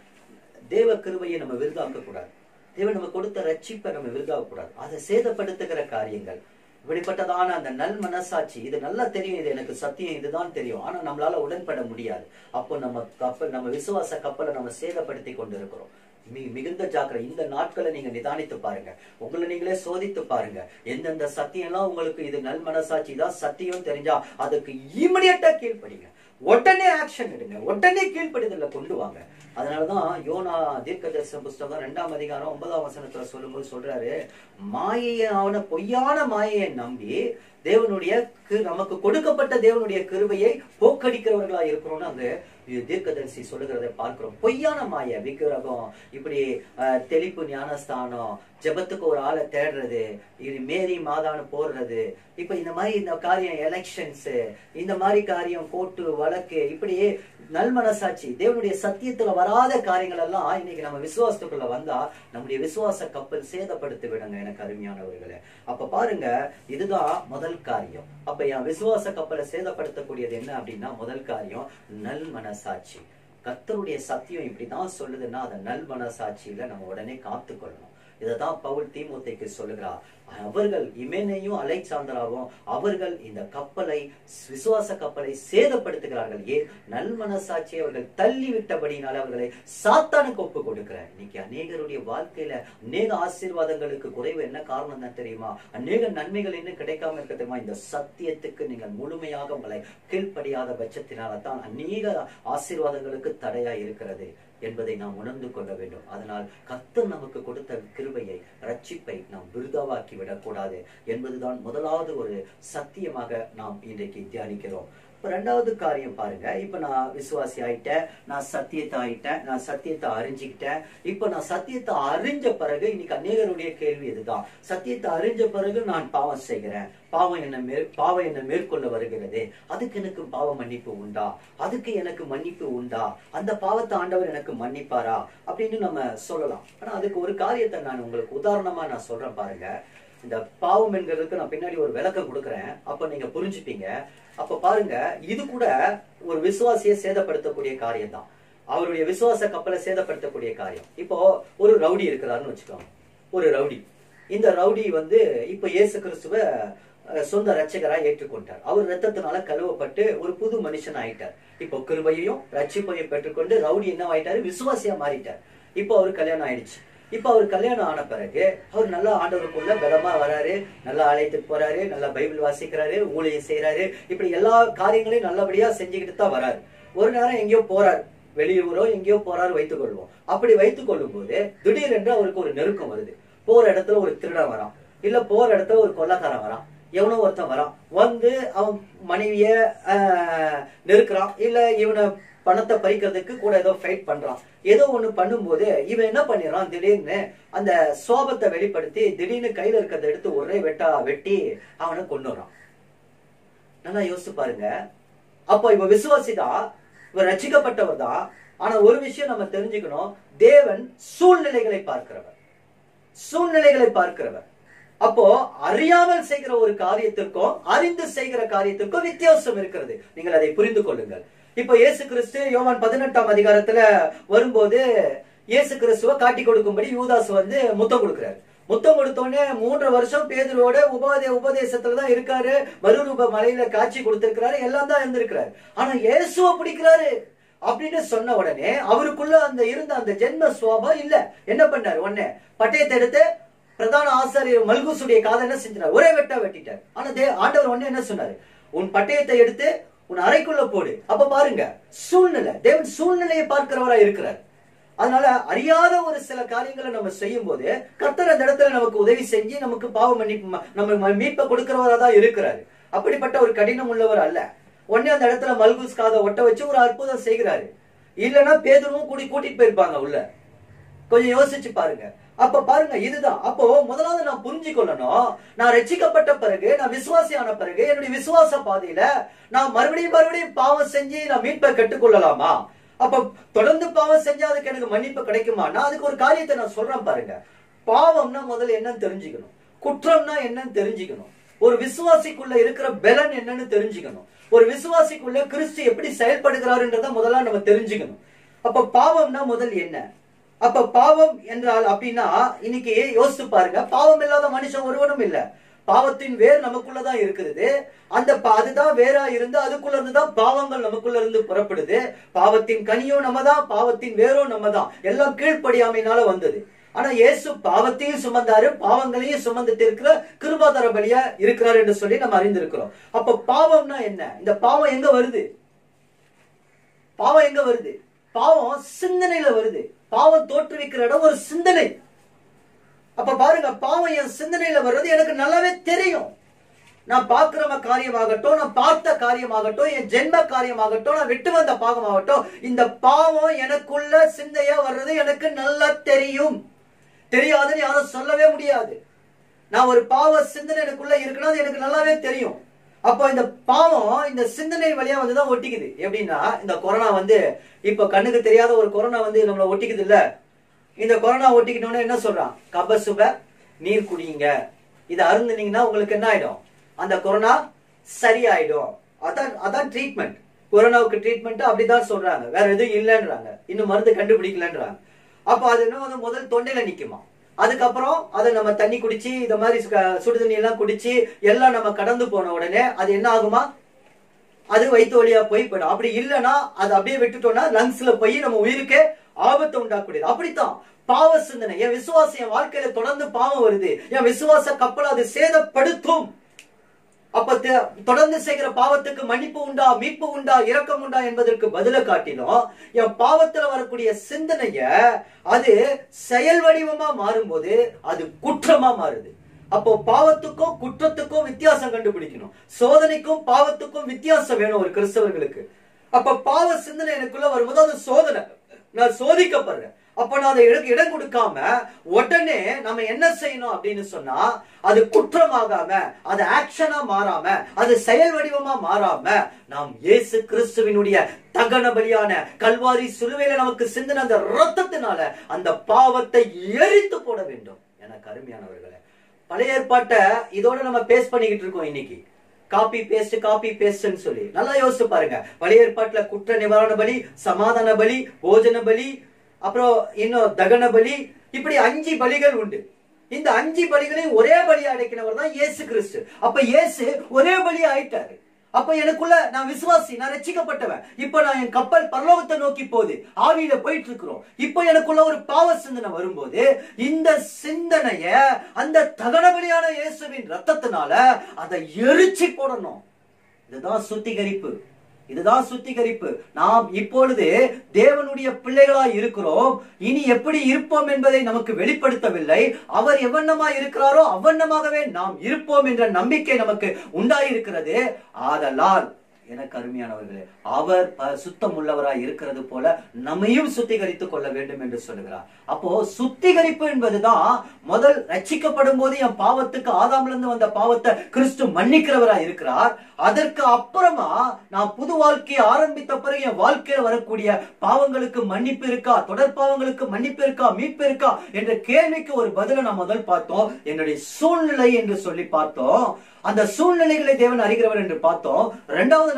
தேவ கிருபையை நம்ம விருதாக்க கூடாது. தேவன் நம்ம கொடுத்த ரட்சிப்பை நம்ம விருதாக கூடாது. அதை சேதப்படுத்துகிற காரியங்கள், இப்படிப்பட்டதான அந்த நல் மனசாட்சி, இது நல்லா தெரியும், இது எனக்கு சத்தியம், இதுதான் தெரியும், ஆனா நம்மளால உடன்பட முடியாது. அப்போ நம்ம கப்பல், நம்ம விசுவாச கப்பலை நம்ம சேதப்படுத்தி கொண்டு இருக்கிறோம். மிகுந்த ஜாக்கிரதை. இந்த நாட்களை நீங்க நிதானித்து பாருங்க, உங்களை நீங்களே சோதித்து பாருங்க. எந்தெந்த சத்தியம் எல்லாம் உங்களுக்கு இது நல் மனசாட்சி தான் சத்தியம் தெரிஞ்சா அதுக்கு இமிடியேட்டா கீழ்ப்படிங்க, உடனே ஆக்ஷன் எடுங்க, உடனே கீழ்ப்படிதல கொண்டு வாங்க. அதனாலதான் யோனா தீர்க்கதரிசன புஸ்தகம் இரண்டாம் அதிகாரம் ஒன்பதாம் வசனத்துல சொல்லும்போது சொல்றாரு, மாயையை அவன பொய்யான மாயையை நம்பி தேவனுடைய நமக்கு கொடுக்கப்பட்ட தேவனுடைய கிருபையை போக்கடிக்கிறவர்களா இருக்கிறோம்னு அங்க தீர்க்கதரிசி சொல்லுகிறத பார்க்கிறோம். பொய்யான மாய, விக்கிரகம், இப்படி தெளிப்பு ஞானஸ்தானம், ஜெபத்துக்கு ஒரு ஆளை தேடுறது, இது மேரி மாதான்னு போடுறது, இப்ப இந்த மாதிரி இந்த காரியம், எலெக்ஷன்ஸ், இந்த மாதிரி காரியம், கோர்ட்டு வழக்கு, இப்படி நல்மனசாட்சி, தேவனுடைய சத்தியத்துல வராத காரியங்கள் எல்லாம் இன்னைக்கு நம்ம விசுவாசத்துக்குள்ள வந்தா நம்முடைய விசுவாச கப்பல் சேதப்படுத்தி விடுங்க எனக்கு அருமையானவர்களே. அப்ப பாருங்க, இதுதான் முதல் காரியம். அப்ப என் விசுவாச கப்பலை சேதப்படுத்தக்கூடியது என்ன அப்படின்னா, முதல் காரியம் நல் மனசாட்சி. கர்த்தருடைய சத்தியம் இப்படிதான் சொல்லுதுன்னா அதை நல் மனசாட்சியில நம்ம உடனே காத்துக்கொள்ளணும். இததான் பவுல் தீமோத்தேயுக்கு சொல்லுகிறார். அவர்கள் இமேனையும் அலெக்சாந்தராவும் அவர்கள் இந்த கப்பலை, விசுவாச கப்பலை சேதப்படுத்துகிறார்கள். ஏன்? நல் மனசாட்சியை அவர்கள் தள்ளி விட்டபடினால அவர்களை சாத்தானுக்கு ஒப்பு கொடுக்கிறார். இன்னைக்கு அநேகருடைய வாழ்க்கையில அநேக ஆசீர்வாதங்களுக்கு குறைவு என்ன காரணம் தான் தெரியுமா? அநேக நன்மைகள் இன்னும் கிடைக்காம இருக்க தெரியுமா? இந்த சத்தியத்துக்கு நீங்கள் முழுமையாக உங்களை கீழ்ப்படியாத பட்சத்தினால தான் அநேக ஆசீர்வாதங்களுக்கு தடையா இருக்கிறது என்பதை நாம் உணர்ந்து கொள்ள வேண்டும். அதனால் கர்த்தர் நமக்கு கொடுத்த கிருபையை, ரட்சிப்பை நாம் விருதாவாக்கி விடக்கூடாது என்பதுதான் முதலாவது ஒரு சத்தியமாக நாம் இன்றைக்கு தியானிக்கிறோம். இப்ப ரெண்டாவது காரியம் பாருங்க, இப்ப நான் விசுவாசி ஆயிட்டேன், நான் சத்தியத்தை ஆயிட்டேன், நான் சத்தியத்தை அறிஞ்சுக்கிட்டேன். இப்ப நான் சத்தியத்தை அறிஞ்ச பிறகு இன்னைக்கு அநேகருடைய கேள்வி இதுதான், சத்தியத்தை அறிஞ்ச பிறகு நான் பாவம் செய்கிறேன், பாவம் என்ன மே பாவம் என்ன மேற்கொள்ள வருகிறது, அதுக்கு எனக்கு பாவ மன்னிப்பு உண்டா, அதுக்கு எனக்கு மன்னிப்பு உண்டா, அந்த பாவத்தை ஆண்டவர் எனக்கு மன்னிப்பாரா அப்படின்னு நம்ம சொல்லலாம். ஆனா அதுக்கு ஒரு காரியத்தை நான் உங்களுக்கு உதாரணமா நான் சொல்றேன் பாருங்க. இந்த பாவம் என்கிறதுக்கு நான் பின்னாடி ஒரு விளக்கம் கொடுக்குறேன், அப்ப நீங்க புரிஞ்சுப்பீங்க. அப்ப பாருங்க, இது கூட ஒரு விசுவாசியை சேதப்படுத்தக்கூடிய காரியம் தான், அவருடைய விசுவாச கப்பலை சேதப்படுத்தக்கூடிய காரியம். இப்போ ஒரு ரவுடி இருக்கிறாருன்னு வச்சுக்கோங்க, ஒரு ரவுடி. இந்த ரவுடி வந்து இப்ப இயேசு கிறிஸ்துவ சொந்த ரட்சகரா ஏற்றுக்கொண்டார். அவர் ரத்தத்தினால கழுவப்பட்டு ஒரு புது மனுஷன் ஆயிட்டார். இப்போ கிருபையையும் ரட்சிப்பையும் பெற்றுக்கொண்டு ரவுடி என்ன ஆயிட்டாரு? விசுவாசியா மாறிட்டார். இப்போ அவரு கல்யாணம் ஆயிடுச்சு. இப்ப அவர் கல்யாணம் ஆன பிறகு அவர் நல்லா ஆண்டவருக்குள்ள பலமா வராரு, நல்லா அழைத்துட்டு போறாரு, நல்லா பைபிள் வாசிக்கிறாரு, ஊழியம் செய்யறாரு, இப்படி எல்லா காரியங்களையும் நல்லபடியா செஞ்சுக்கிட்டு தான் வராரு. ஒரு நேரம் எங்கேயோ போறாரு, வெளியூரோ எங்கேயோ போறாரு வைத்துக் கொள்வோம். அப்படி வைத்துக் கொள்ளும் போது திடீரென்று அவருக்கு ஒரு நெருக்கம் வருது. போற இடத்துல ஒரு திருடன் வரான், இல்ல போற இடத்துல ஒரு கொள்ளைக்காரன் வரான், எவனோ ஒருத்தன் வரான், வந்து அவன் மனைவிய ஆஹ் நெருக்கிறான், இல்ல இவனை பணத்தை பறிக்கிறதுக்கு கூட ஏதோ ஃபைட் பண்றான். ஏதோ ஒண்ணு பண்ணும்போது இவன் என்ன பண்ணிடுறான், திடீர்னு அந்த சோபத்தை வெளிப்படுத்தி திடீர்னு கையில இருக்கிறத எடுத்து ஒரே வெட்டா வெட்டி அவனை கொண்டுறான். நல்லா யோசிச்சு பாருங்க. அப்போ இவ விசுவாசி தான், இவன் ரட்சிக்கப்பட்டவர் தான். ஆனா ஒரு விஷயம் நம்ம தெரிஞ்சுக்கணும், தேவன் சூழ்நிலைகளை பார்க்கிறவர், சூழ்நிலைகளை பார்க்கிறவர். அப்போ அறியாமல் செய்கிற ஒரு காரியத்திற்கும் அறிந்து செய்கிற காரியத்திற்கும் வித்தியாசம் இருக்கிறது. நீங்கள் அதை புரிந்து கொள்ளுங்கள். இப்ப இயேசு கிறிஸ்து யோவான் பதினெட்டாம் அதிகாரத்துல வரும்போது இயேசு கிறிஸ்துவ காட்டி கொடுக்கும்படி யூதாஸ் வந்து முத்தம் கொடுக்கிறாரு. முத்தம் கொடுத்தோடனே மூன்று வருஷம் பேதுருவோட உபதே உபதேசத்துலதான் இருக்காரு. மறுரூப மலையில காட்சி கொடுத்திருக்கிறாரு, எல்லாம் தான் இருந்திருக்கிறாரு. ஆனா இயேசுவ பிடிக்கிறாரு அப்படின்னு சொன்ன உடனே அவருக்குள்ள அந்த இருந்த அந்த ஜென்ம சுவாபம் இல்ல. என்ன பண்ணாரு? உடனே பட்டயத்தை எடுத்து பிரதான ஆசாரியர் மல்குசுடைய காதை என்ன செஞ்சார்? ஒரே வெட்டா வெட்டிட்டார். ஆனா ஆண்டவர் உடனே என்ன சொன்னாரு? உன் பட்டயத்தை எடுத்து உன் அறைக்குள்ள போடு. அப்ப பாருங்க, சூழ்நிலை, தேவன் சூழ்நிலையை பார்க்கிறவரா இருக்கிறார். அதனால அறியாத ஒரு சில காரியங்களை நம்ம செய்யும் போது கர்த்தர் அந்த இடத்துல நமக்கு உதவி செஞ்சு நமக்கு பாவ மன்னிப்பு நம்ம மீட்பை கொடுக்கிறவரா தான் இருக்கிறாரு. அப்படிப்பட்ட ஒரு கடினம் உள்ளவர் அல்ல. உடனே அந்த இடத்துல மல்குஸ் காதை ஒட்ட வச்சு ஒரு அற்புதம் செய்கிறாரு. இல்லைன்னா பேதுருவும் கூடி கூட்டிட்டு போயிருப்பாங்க உள்ள. கொஞ்சம் யோசிச்சு பாருங்க. அப்ப பாருங்க, இதுதான். அப்போ முதலாவது நான் புரிஞ்சுக்கொள்ளணும், நான் ரட்சிக்கப்பட்ட பிறகு, நான் விசுவாசியான பிறகு என்னுடைய விசுவாச பாதையில நான் மறுபடியும் மறுபடியும் பாவம் செஞ்சு நான் மீட்பை கற்றுக்கொள்ளலாமா? அப்ப தொடர்ந்து பாவம் செஞ்சா அதுக்கு எனக்கு மன்னிப்பு கிடைக்குமா? நான் அதுக்கு ஒரு காரியத்தை நான் சொல்றேன் பாருங்க. பாவம்னா முதல்ல என்னன்னு தெரிஞ்சுக்கணும், குற்றம்னா என்னன்னு தெரிஞ்சுக்கணும், ஒரு விசுவாசிக்குள்ள இருக்கிற பலன் என்னன்னு தெரிஞ்சுக்கணும், ஒரு விசுவாசிக்குள்ள கிறிஸ்து எப்படி செயல்படுகிறாருன்றத முதல்ல நம்ம தெரிஞ்சுக்கணும். அப்ப பாவம்னா முதல் என்ன? அப்ப பாவம் என்றால் அப்படின்னா இன்னைக்கு யோசித்து பாருங்க, பாவம் இல்லாத மனுஷன் ஒருவனும் இல்ல. பாவத்தின் வேர் நமக்குள்ளதான் இருக்குது. அந்த அதுதான் வேறா இருந்து அதுக்குள்ள இருந்துதான் பாவங்கள் நமக்குள்ள இருந்து புறப்படுது. பாவத்தின் கனியும் நம்ம தான், பாவத்தின் வேரும் நம்ம தான். எல்லாம் கீழ்ப்படியாமையினால வந்தது. ஆனா இயேசு பாவத்தையும் சுமந்தாரு, பாவங்களையும் சுமந்துட்டு இருக்கிற கிருபாதார பலியா இருக்கிறார் என்று சொல்லி நம்ம அறிந்திருக்கிறோம். அப்ப பாவம்னா என்ன? இந்த பாவம் எங்க வருது? பாவம் எங்க வருது? பாவம் சிந்தனையில வருது. பாவம் தோற்றுவிக்கிற இடம் ஒரு சிந்தனை. அப்ப பாருங்க, பாவம் என் சிந்தனையில வர்றது எனக்கு நல்லாவே தெரியும். நான் பார்க்கிற காரியமாகட்டும், நான் பார்த்த காரியமாகட்டும், என் ஜென்ம காரியமாகட்டும், நான் விட்டு வந்த பாகமாகட்டும், இந்த பாவம் எனக்குள்ள சிந்தையா வர்றது எனக்கு நல்லா தெரியும். தெரியாதுன்னு யாரும் சொல்லவே முடியாது. நான் ஒரு பாவ சிந்தனை எனக்குள்ள இருக்குன்னா எனக்கு நல்லாவே தெரியும். அப்போ இந்த பாவம் இந்த சிந்தனை வழியா வந்துதான் ஒட்டிக்குது. எப்படின்னா, இந்த கொரோனா வந்து இப்ப கண்ணுக்கு தெரியாத ஒரு கொரோனா வந்து நம்மள ஒட்டிக்குது இல்ல. இந்த கொரோனா ஒட்டிக்கிட்டோன்னு என்ன சொல்றான்? கபசுப நீர் குடியுங்க, இதை அருந்துனீங்கன்னா உங்களுக்கு என்ன ஆயிடும்? அந்த கொரோனா சரியாயிடும். அதான் அதான் ட்ரீட்மெண்ட். கொரோனாவுக்கு ட்ரீட்மெண்ட் அப்படிதான் சொல்றாங்க, வேற எதுவும் இல்லைன்றாங்க, இன்னும் மருந்து கண்டுபிடிக்கலன்றாங்க. அப்ப அது என்ன வந்து முதல் தொண்டையில நிக்குமா, அதுக்கப்புறம் அதை நம்ம தண்ணி குடிச்சு இந்த மாதிரி சுடு தண்ணி எல்லாம் குடிச்சு எல்லாம் நம்ம கடந்து போன உடனே அது என்ன ஆகுமா? அது வயிற்று வழியா போய் போயிடும். அப்படி இல்லைன்னா அது அப்படியே விட்டுட்டோம்னா லங்ஸ்ல போய் நம்ம உயிருக்கே ஆபத்தை உண்டாக்கூடியது. அப்படித்தான் பாவ சிந்தனை. என் விசுவாசம் என் வாழ்க்கையில தொடர்ந்து பாவம் வருது, என் விசுவாச கப்பல் அது சேதப்படுத்தும். அப்ப தொடர்ந்து செய்கிற பாவத்துக்கு மன்னிப்பு உண்டா, மீட்பு உண்டா, இரக்கம் உண்டா என்பதற்கு பதில காட்டிலும் என் பாவத்துல வரக்கூடிய சிந்தனைய அது செயல் வடிவமா மாறும்போது அது குற்றமா மாறுது. அப்போ பாவத்துக்கும் குற்றத்துக்கும் வித்தியாசம் கண்டுபிடிக்கணும். சோதனைக்கும் பாவத்துக்கும் வித்தியாசம் வேணும் ஒரு கிறிஸ்தவர்களுக்கு. அப்ப பாவ சிந்தனை எனக்குள்ள வரும்போது அது சோதனை, நான் சோதிக்கப்படுறேன். அப்ப நான் அதை இடம் கொடுக்காம உடனே நம்ம என்ன செய்யணும் அப்படின்னு சொன்னா, அது குற்றமாகாம, அது ஆக்ஷனா மாறாம, அது செயல் வடிவமா மாறாம, நாம் இயேசு கிறிஸ்துவினுடைய தகன பலியான கல்வாரி சிலுவையில நமக்கு சிந்தின அந்த ரத்தத்தினால அந்த பாவத்தை எரித்து போட வேண்டும். எனக்கு அருமையானவர்களே, பழைய ஏற்பாட்டை இதோட நம்ம பேஸ் பண்ணிக்கிட்டு இருக்கோம் இன்னைக்கு. காப்பி பேஸ்ட் காப்பி பேஸ்ட்னு சொல்லி நல்லா யோசிச்சு பாருங்க. பழைய ஏற்பாட்டுல குற்ற நிவாரண பலி, சமாதான பலி, போஜன பலி, அப்புறம் இன்னும் தகன பலி, இப்படி அஞ்சு பலிகள் உண்டு. இந்த அஞ்சு பலிகளையும் ஒரே பலி அடைக்கிறவர் தான் இயேசு கிறிஸ்து. அப்ப இயேசு ஒரே பலி ஆயிட்டாரு. அப்ப எனக்குள்ள நான் விசுவாசி, நான் ரட்சிக்கப்பட்டவன். இப்ப நான் என் கப்பல் பரலோகத்தை நோக்கி போகுது, ஆவியில போயிட்டு இருக்கிறோம். இப்ப எனக்குள்ள ஒரு பாவ சிந்தனை வரும்போது இந்த சிந்தனைய அந்த தகன பலியான இயேசுவின் ரத்தத்தினால அதை எரிச்சு போடணும். இதுதான் சுத்திகரிப்பு. இதுதான் சுத்திகரிப்பு. நாம் இப்பொழுது தேவனுடைய பிள்ளைகளாய் இருக்கிறோம். இனி எப்படி இருப்போம் என்பதை நமக்கு வெளிப்படுத்தவில்லை. அவர் எவ்வண்ணமா இருக்கிறாரோ அவ்வண்ணமாகவே நாம் இருப்போம் என்ற நம்பிக்கை நமக்கு உண்டாயிருக்கிறது. ஆதலால் எனக்கு அருமையானவர்களே, அவர் சுத்தம் உள்ளவராய் இருக்கிறது போல நம்மையும் சுத்திகரித்துக் கொள்ள வேண்டும் என்று சொல்லுகிறார். அப்போ சுத்திகரிப்பு என்பதுதான் முதல் ரட்சிக்கப்படும் போது என் பாவத்துக்கு, ஆதாம்ல இருந்து வந்த பாவத்தை கிறிஸ்து மன்னிக்கிறவராய் இருக்கிறார். அதற்கு அப்புறமா நான் புது வாழ்க்கையை ஆரம்பித்த பிறகு என் வாழ்க்கையில வரக்கூடிய பாவங்களுக்கு மன்னிப்பு இருக்கா, தொடர் பாவங்களுக்கு மன்னிப்பு இருக்கா, மீட்பு இருக்கா என்ற கேள்விக்கு ஒரு பதிலை நான் முதல் பார்த்தோம். என்னுடைய சூழ்நிலை என்று சொல்லி பார்த்தோம். அந்த சூழ்நிலைகளை தேவன் அறிகிறவர் என்று பார்த்தோம். இரண்டாவது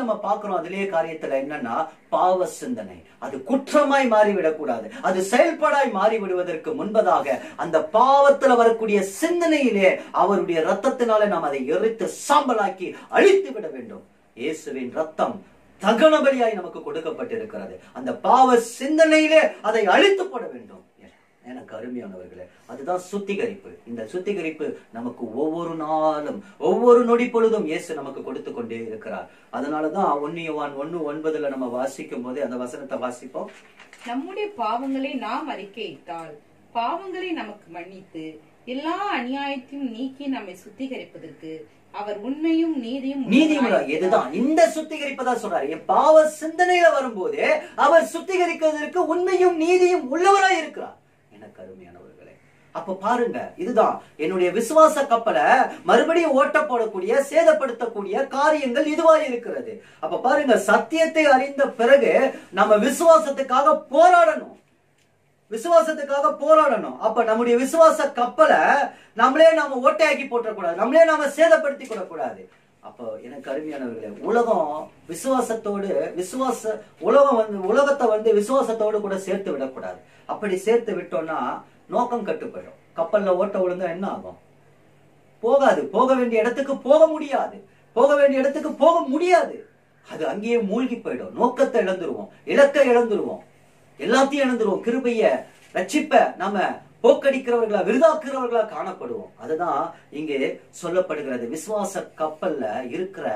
நம்ம பார்க்கிறோம் அதிலேயே காரியத்துல என்னன்னா பாவ சிந்தனை. அது குற்றமாய் மாறிவிடக் கூடாது, அது செயல்பாடாய் மாறிவிடுவதற்கு முன்பதாக அந்த பாவத்துல வரக்கூடிய சிந்தனையிலே அவருடைய ரத்தத்தினாலே நாம் அதை எரித்து சாம்பலாக்கி அழித்து விட வேண்டும். இயேசுவின் ரத்தம் தகன பலியாய் நமக்கு கொடுக்கப்பட்டிருக்கிறது. அந்த பாவ சிந்தனையிலே அதை அழித்து போட வேண்டும். எனக்கு அருமையானவர்களே, அதுதான் சுத்திகரிப்பு. இந்த சுத்திகரிப்பு நமக்கு ஒவ்வொரு நாளும் ஒவ்வொரு நொடி பொழுதும் இயேசு நமக்கு கொடுத்து கொண்டே இருக்கிறார். அதனாலதான் ஒன்னு யோவான் ஒன்னு ஒன்பதுல நம்ம வாசிக்கும் போதே அந்த வசனத்தை வாசிப்போம். நம்முடைய பாவங்களை நாம் அறிக்கையிட்டால் பாவங்களை நமக்கு மன்னித்து எல்லா அநியாயத்தையும் நீக்கி நம்மை சுத்திகரிப்பதற்கு அவர் உண்மையும் நீதியும் நீதியும் எதுதான் இந்த சுத்திகரிப்பதான் சொல்றாரு. என் பாவ சிந்தனையில வரும்போது அவர் சுத்திகரிக்கிறதுக்கு உண்மையும் நீதியும் உள்ளவராய் இருக்கிறார். எனக்கு அருமையானவர்களே, அப்ப பாருங்க, இதுதான் என்னுடைய விசுவாச கப்பலை மறுபடியும் ஓட்ட போடக்கூடிய சேதப்படுத்தக்கூடிய காரியங்கள் இதுவாய் இருக்கிறது. அப்ப பாருங்க, சத்தியத்தை அறிந்த பிறகு நம்ம விசுவாசத்துக்காக போராடணும், விசுவாசத்துக்காக போராடணும். அப்ப நம்முடைய விசுவாச கப்பலை நம்மளே நாம ஓட்டையாக்கி போட்டக்கூடாது, நம்மளே நாம சேதப்படுத்தி கூடாது. அப்போ எனக்கு அருமையானவர்களே, உலகம் விசுவாசத்தோடு விசுவாச உலகம் வந்து உலகத்தை வந்து விசுவாசத்தோடு கூட சேர்த்து விடக்கூடாது. அப்படி சேர்த்து விட்டோம்னா நோக்கம் கட்டு போயிடும். கப்பல்ல ஓட்ட ஒழுங்கா என்ன ஆகும்? போகாது. போக வேண்டிய இடத்துக்கு போக முடியாது, போக வேண்டிய இடத்துக்கு போக முடியாது. அது அங்கேயே மூழ்கி போயிடும். நோக்கத்தை இழந்துருவோம், இலக்கை இழந்துருவோம், எல்லாத்தையும் இழந்துருவோம். கிருபைய ரட்சிப்ப நம்ம போக்கடிக்கிறவர்களா விருதாக்குறவர்களா காணப்படுவோம். அதுதான் இங்கே சொல்லப்படுகிறது. விசுவாச கப்பல்ல இருக்கிற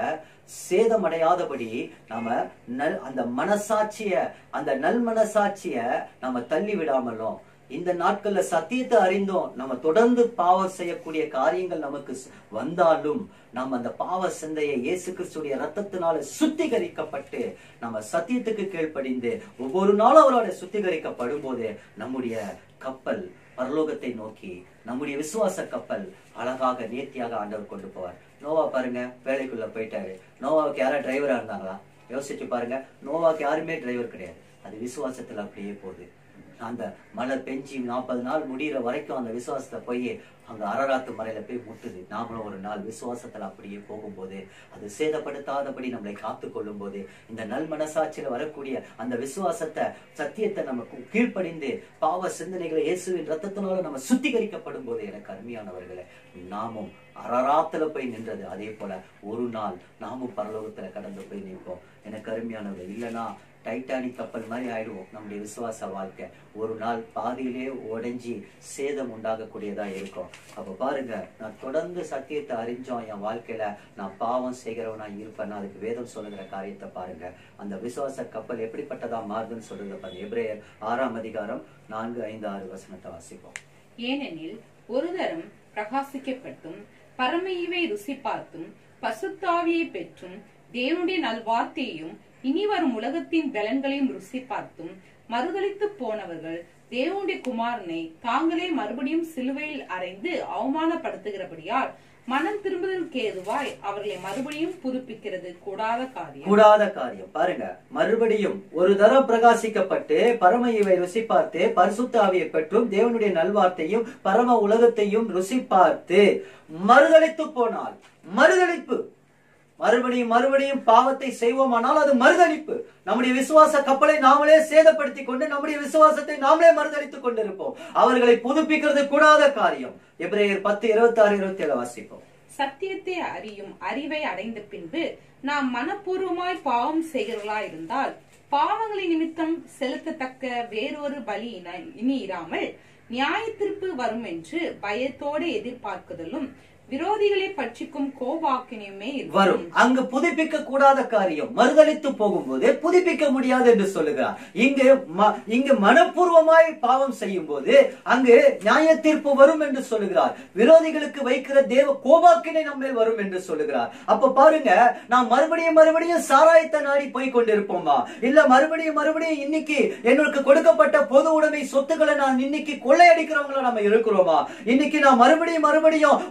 சேதமடையாதபடி நாம நல் அந்த மனசாட்சிய அந்த நல் மனசாட்சிய நம்ம தள்ளி விடாமலும், இந்த நாட்கள்ல சத்தியத்தை அறிந்தோம் நம்ம தொடர்ந்து பாவம் செய்யக்கூடிய காரியங்கள் நமக்கு வந்தாலும் நம்ம அந்த பாவ சிந்தையை இயேசு கிறிஸ்துடைய ரத்தத்தினால சுத்திகரிக்கப்பட்டு நம்ம சத்தியத்துக்கு கீழ்ப்படிந்து ஒவ்வொரு நாளும் அவரோட சுத்திகரிக்கப்படும் போது நம்முடைய கப்பல் பரலோகத்தை நோக்கி, நம்முடைய விசுவாச கப்பல் அழகாக நேர்த்தியாக ஆண்டவர் கொண்டு போவார். நோவா பாருங்க, வேலைக்குள்ள போயிட்டாரு. நோவாவுக்கு யாரா டிரைவரா இருந்தாங்களா? யோசிச்சு பாருங்க, நோவாவுக்கு யாருமே டிரைவர் கிடையாது. அது விசுவாசத்துல அப்படியே போகுது. அந்த மழை பெஞ்சி நாற்பது நாள் முடிகிற வரைக்கும் அந்த விசுவாசத்தை போய் அங்க அரராத்து மலையில போய் முட்டுது. நாமளும் ஒரு நாள் விசுவாசத்துல அப்படியே போகும்போது அது சேதப்படுத்தாதபடி நம்மளை காத்து கொள்ளும் போது இந்த நல் மனசாட்சியில வரக்கூடிய அந்த விசுவாசத்தை சத்தியத்தை நமக்கு கீழ்ப்படிந்து பாவ சிந்தனைகளை இயேசுவின் ரத்தத்தினால நம்ம சுத்திகரிக்கப்படும் போது எனக்கு அருமையானவர்களை நாமும் அரராத்துல போய் நின்றது. அதே போல ஒரு நாள் நாமும் பரலோகத்துல கடந்து போய் நிற்போம். எனக்கு அருமையானவர்கள், இல்லைன்னா டைட்டானிக் கப்பல் மாதிரி ஆயிடுவோம் நம்முடைய விசுவாச வாழ்க்கை. ஒரு நாள் பாதியிலே உடைஞ்சி சேதம் உண்டாகக்கூடியதா இருக்கும். அப்ப பாருங்க, நான் தொடர்ந்து சத்தியத்தை அறிஞ்சோம், என் வாழ்க்கையில நான் பாவம் செய்கிறவனா இருப்பேன். அதுக்கு வேதம் சொல்லுகிற காரியத்தை பாருங்க. அந்த விசுவாச கப்பல் எப்படிப்பட்டதா மாறுதுன்னு சொல்றது பாருங்க. எபிரேயர் ஆறாம் அதிகாரம் நான்கு ஐந்து ஆறு வசனத்தை வாசிப்போம். ஏனெனில் ஒரு தரம் பிரகாசிக்கப்பட்டும் பரமையை ருசி பார்த்தும் பசுத்தாவியை பெற்றும் தேவனுடைய நல்வார்த்தையையும் இனி வரும் உலகத்தின் பலன்களையும் ருசி பார்த்தும் மறுதலித்து போனவர்கள் தேவனுடைய குமாரனை தாங்களே மறுபடியும் சிலுவையில் அறைந்து அவமானப்படுத்துகிறபடியால் மனம் திரும்புதலுக்கு ஏதுவாய் அவர்களை மறுபடியும் புதுப்பிக்கிறது கூடாத காரியம் கூடாத காரியம். பாருங்க, மறுபடியும் ஒரு தரம் பிரகாசிக்கப்பட்டு பரமையை ருசி பார்த்து பரிசுத்த ஆவியை பெற்றும் தேவனுடைய நல்வார்த்தையும் பரம உலகத்தையும் ருசி பார்த்து மறுதலித்து போனால், மறுதலிப்பு மறுபடியும் மறுபடியும் பாவத்தை செய்வோமானால் அது மறுதலிப்பு. நம்முடைய விசுவாச கப்பலை நாமளே சேதப்படுத்திக் கொண்டு நம்முடைய விசுவாசத்தை நாமளே மறுதலித்துக் கொண்டிருப்போம். அவர்களை புதுப்பிக்கிறது கூடாத காரியம். எபிரேயர் பத்து இருபத்தி ஆறு இருபத்தி ஏழு வாசிப்போம். சத்தியத்தை அறியும் அறிவை அடைந்த பின்பு நாம் மனப்பூர்வமாய் பாவம் செய்கிறவர்களா இருந்தால் பாவங்களை நிமித்தம் செலுத்தத்தக்க வேறொரு பலி இனி இராமல் நியாய தீர்ப்பு வரும் என்று பயத்தோடு எதிர்பார்க்குதலும் விரோதிகளை பட்சிக்கும் கோபாக்கினையுமே வரும். அங்கு புதுப்பிக்க கூடாத காரியம் மறுதலித்து போகும்போது புதுப்பிக்க முடியாது என்று சொல்லுகிறார். இங்கு இங்கு மனப்பூர்வமாய் பாவம் செய்யும் போது அங்கு நியாய தீர்ப்பு வரும் என்று சொல்லுகிறார். விரோதிகளுக்கு வைக்கிற தேவ கோபாக்கினை நம்ம வரும் என்று சொல்லுகிறார். அப்ப பாருங்க, நாம் மறுபடியும் மறுபடியும் சாராயத்தை நாடி போய் கொண்டிருப்போமா? இல்ல மறுபடியும் மறுபடியும் இன்னைக்கு எங்களுக்கு கொடுக்கப்பட்ட பொது உடைமை சொத்துக்களை நான் இன்னைக்கு கொள்ளையடிக்கிறவங்கள நம்ம இருக்கிறோமா? இன்னைக்கு நான் மறுபடியும் மறுபடியும் ஒரு விபச்சார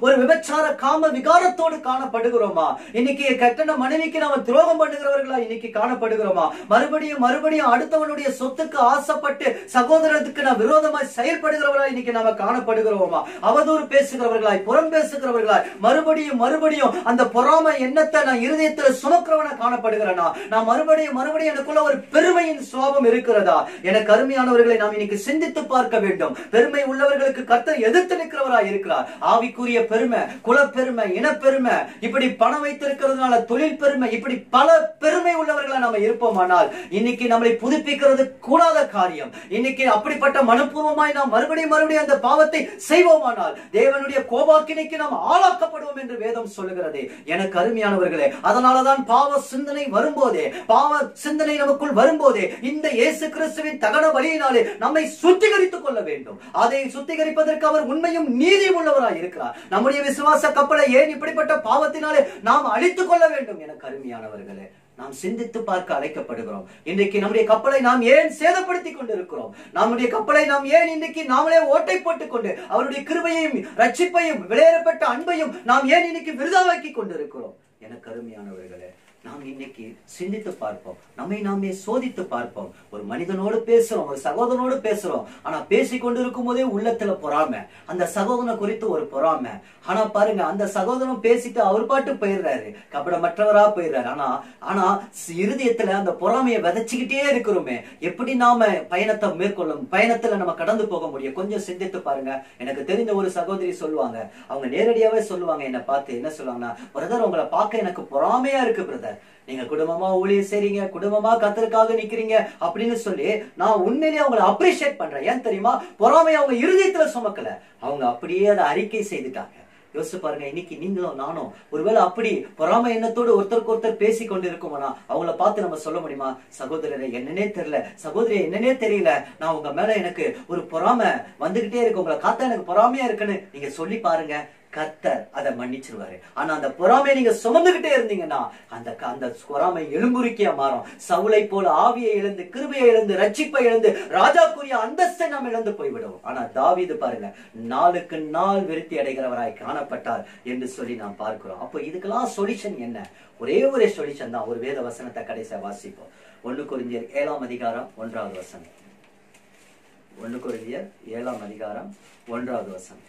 விபச்சார காம விகாரத்தோடு காணப்படுகிறோமா? இன்னைக்கு கட்டண மனைவிக்கு நாம துரோகம் பண்ணுகிறவர்களா இன்னைக்கு காணப்படுகிறோமா? மறுபடியும் மறுபடியும் அடுத்தவனுடைய சொத்துக்கு ஆசைப்பட்டு சகோதரத்துக்கு நான் விரோதமாய் செயல்படுகிறவர்களா இன்னைக்கு நாம காணப்படுகிறோமா? அவதூறு பேசுகிறவர்களாய், புறம் பேசுகிறவர்களாய், மறுபடியும் மறுபடியும் அந்த பொறாமை எண்ணத்தை நான் இருதயத்துல சுமக்கிறவனா காணப்படுகிறேனா? நான் மறுபடியும் மறுபடியும் எனக்குள்ள ஒரு பெருமையின் சுவாபம் இருக்கிறதா? எனக்கு அருமையானவர்களை நாம் இன்னைக்கு சிந்தித்து பார்க்க வேண்டும். பெருமை உள்ளவர்களுக்கு கர்த்தர் எதிர்த்து நிற்கிறவராய் இருக்கிறார். ஆவிக்குரிய பெருமை, குலப்பெருமை, இனப்பெருமை, இப்படி பணம் வைத்திருக்கிறதுனால தொழில் பெருமை, இப்படி பல பெருமை உள்ளவர்களா நாம இருப்போமானால் இன்னைக்கு நம்மளை புதுப்பிக்கிறது கூடாத காரியம். இன்னைக்கு அப்படிப்பட்ட மனப்பூர்வமாய் நாம் மறுபடியும் மறுபடியும் அந்த பாவத்தை செய்வோமானால் தேவனுடைய கோபாக்கினைக்கு நாம் ஆளாக்கப்படுவோம் என்று வேதம் சொல்லுகிறது. எனக்கு அருமையானவர்களே, அதனாலதான் பாவ சிந்தனை வரும்போதே, பாவ சிந்தனை நமக்குள் வரும்போதே இந்த இயேசு கிறிஸ்துவின் தகன பலியினாலே நம்மை சுத்திகரித்துக் கொள்ள வேண்டும். அதை சுத்திகரிப்பதற்கு அவர் உண்மையும் நீதியும் உள்ளவராய் இருக்கிறார். நம்முடைய விசுவாச கப்பலை ஏன் இப்படிப்பட்ட பாவத்தினாலே நாம் அழித்துக் கொள்ள வேண்டும்? எனக்கு அருமையானவர்களே, நாம் சிந்தித்து பார்க்க அழைக்கப்படுகிறோம். இன்றைக்கு நம்முடைய கப்பலை நாம் ஏன் சேதப்படுத்திக் கொண்டிருக்கிறோம்? நம்முடைய கப்பலை நாம் ஏன் இன்றைக்கு நாமளே ஓட்டை போட்டுக் கொண்டு அவருடைய கிருபையையும் ரட்சிப்பையும் விளையாடப்பட்ட அன்பையும் நாம் ஏன் இன்னைக்கு விருதாவாக்கி கொண்டிருக்கிறோம்? எனக்கு அருமையானவர்களே, நாம் இன்னைக்கு சிந்தித்து பார்ப்போம். நம்மை நாமே சோதித்து பார்ப்போம். ஒரு மனிதனோடு பேசுறோம், ஒரு சகோதரனோடு பேசுறோம். ஆனா பேசிக் கொண்டிருக்கும் போதே உள்ளத்துல பொறாமை, அந்த சகோதரனை குறித்து ஒரு பொறாமை. ஆனா பாருங்க, அந்த சகோதரன் பேசிட்டு அவர் பாட்டு போயிடுறாரு, கபடமற்றவரா போயிடுறாரு. ஆனா ஆனா இருதயத்துல அந்த பொறாமையை விதைச்சுக்கிட்டே இருக்கிறோமே. எப்படி நாம பயணத்தை மேற்கொள்ளும், பயணத்துல நம்ம கடந்து போக முடியும்? கொஞ்சம் சிந்தித்து பாருங்க. எனக்கு தெரிந்த ஒரு சகோதரி சொல்லுவாங்க, அவங்க நேரடியாவே சொல்லுவாங்க, என்ன பார்த்து என்ன சொல்லுவாங்கன்னா, பிரதர் உங்களை பார்க்க எனக்கு பொறாமையா இருக்கு பிரதர், நீங்க குடும்பமா ஊழியம் செய்றீங்க, குடும்பமா கர்த்தருக்காக நிக்கிறீங்க அப்படின்னு சொல்லி நான் உண்மையிலேயே அவங்களை அப்ரிஷியேட் பண்றேன். ஏன் தெரியுமா? பொறாமை அவங்க இருதயத்துல சுமக்கல, அவங்க அப்படியே அதை அறிக்கை செய்துட்டாங்க. யோசிச்சு பாருங்க, இன்னைக்கு நீங்களும் நானும் ஒருவேளை அப்படி பொறாமை எண்ணத்தோடு ஒருத்தருக்கு ஒருத்தர் பேசி கொண்டு இருக்கோம்னா அவங்கள பார்த்து நம்ம சொல்ல முடியுமா, சகோதரரை என்னன்னே தெரியல, சகோதரி என்னன்னே தெரியல, நான் உங்க மேல எனக்கு ஒரு பொறாமை வந்துகிட்டே இருக்கு, உங்களை காத்தா எனக்கு பொறாமையா இருக்குன்னு நீங்க சொல்லி பாருங்க, கர்த்தர் அதை மன்னிச்சிருவாரு. ஆனா அந்த பொறாமையை நீங்க சுமந்துகிட்டே இருந்தீங்கன்னா அந்த அந்த பொறாமை எலும்புருக்கியா மாறும். சவுளை போல ஆவியை இழந்து, கிருபையை இழந்து, ரட்சிப்பை இழந்து, ராஜாக்குரிய அந்தஸ்தை நாம் இழந்து போய்விடுவோம். ஆனா தாவீது பாருங்க, நாளுக்கு நாள் விருத்தி அடைகிறவராய் காணப்பட்டார் என்று சொல்லி நாம் பார்க்கிறோம். அப்போ இதுக்கெல்லாம் சொல்யூஷன் என்ன? ஒரே ஒரு சொல்யூஷன் தான். ஒரு வேத வசனத்தை கடைசியா வாசிப்போம். ஒன்னு கொரிந்தியர் ஏழாம் அதிகாரம் ஒன்றாவது வசனம். ஒன்னு கொரிந்தியர் ஏழாம் அதிகாரம் ஒன்றாவது வசனம்.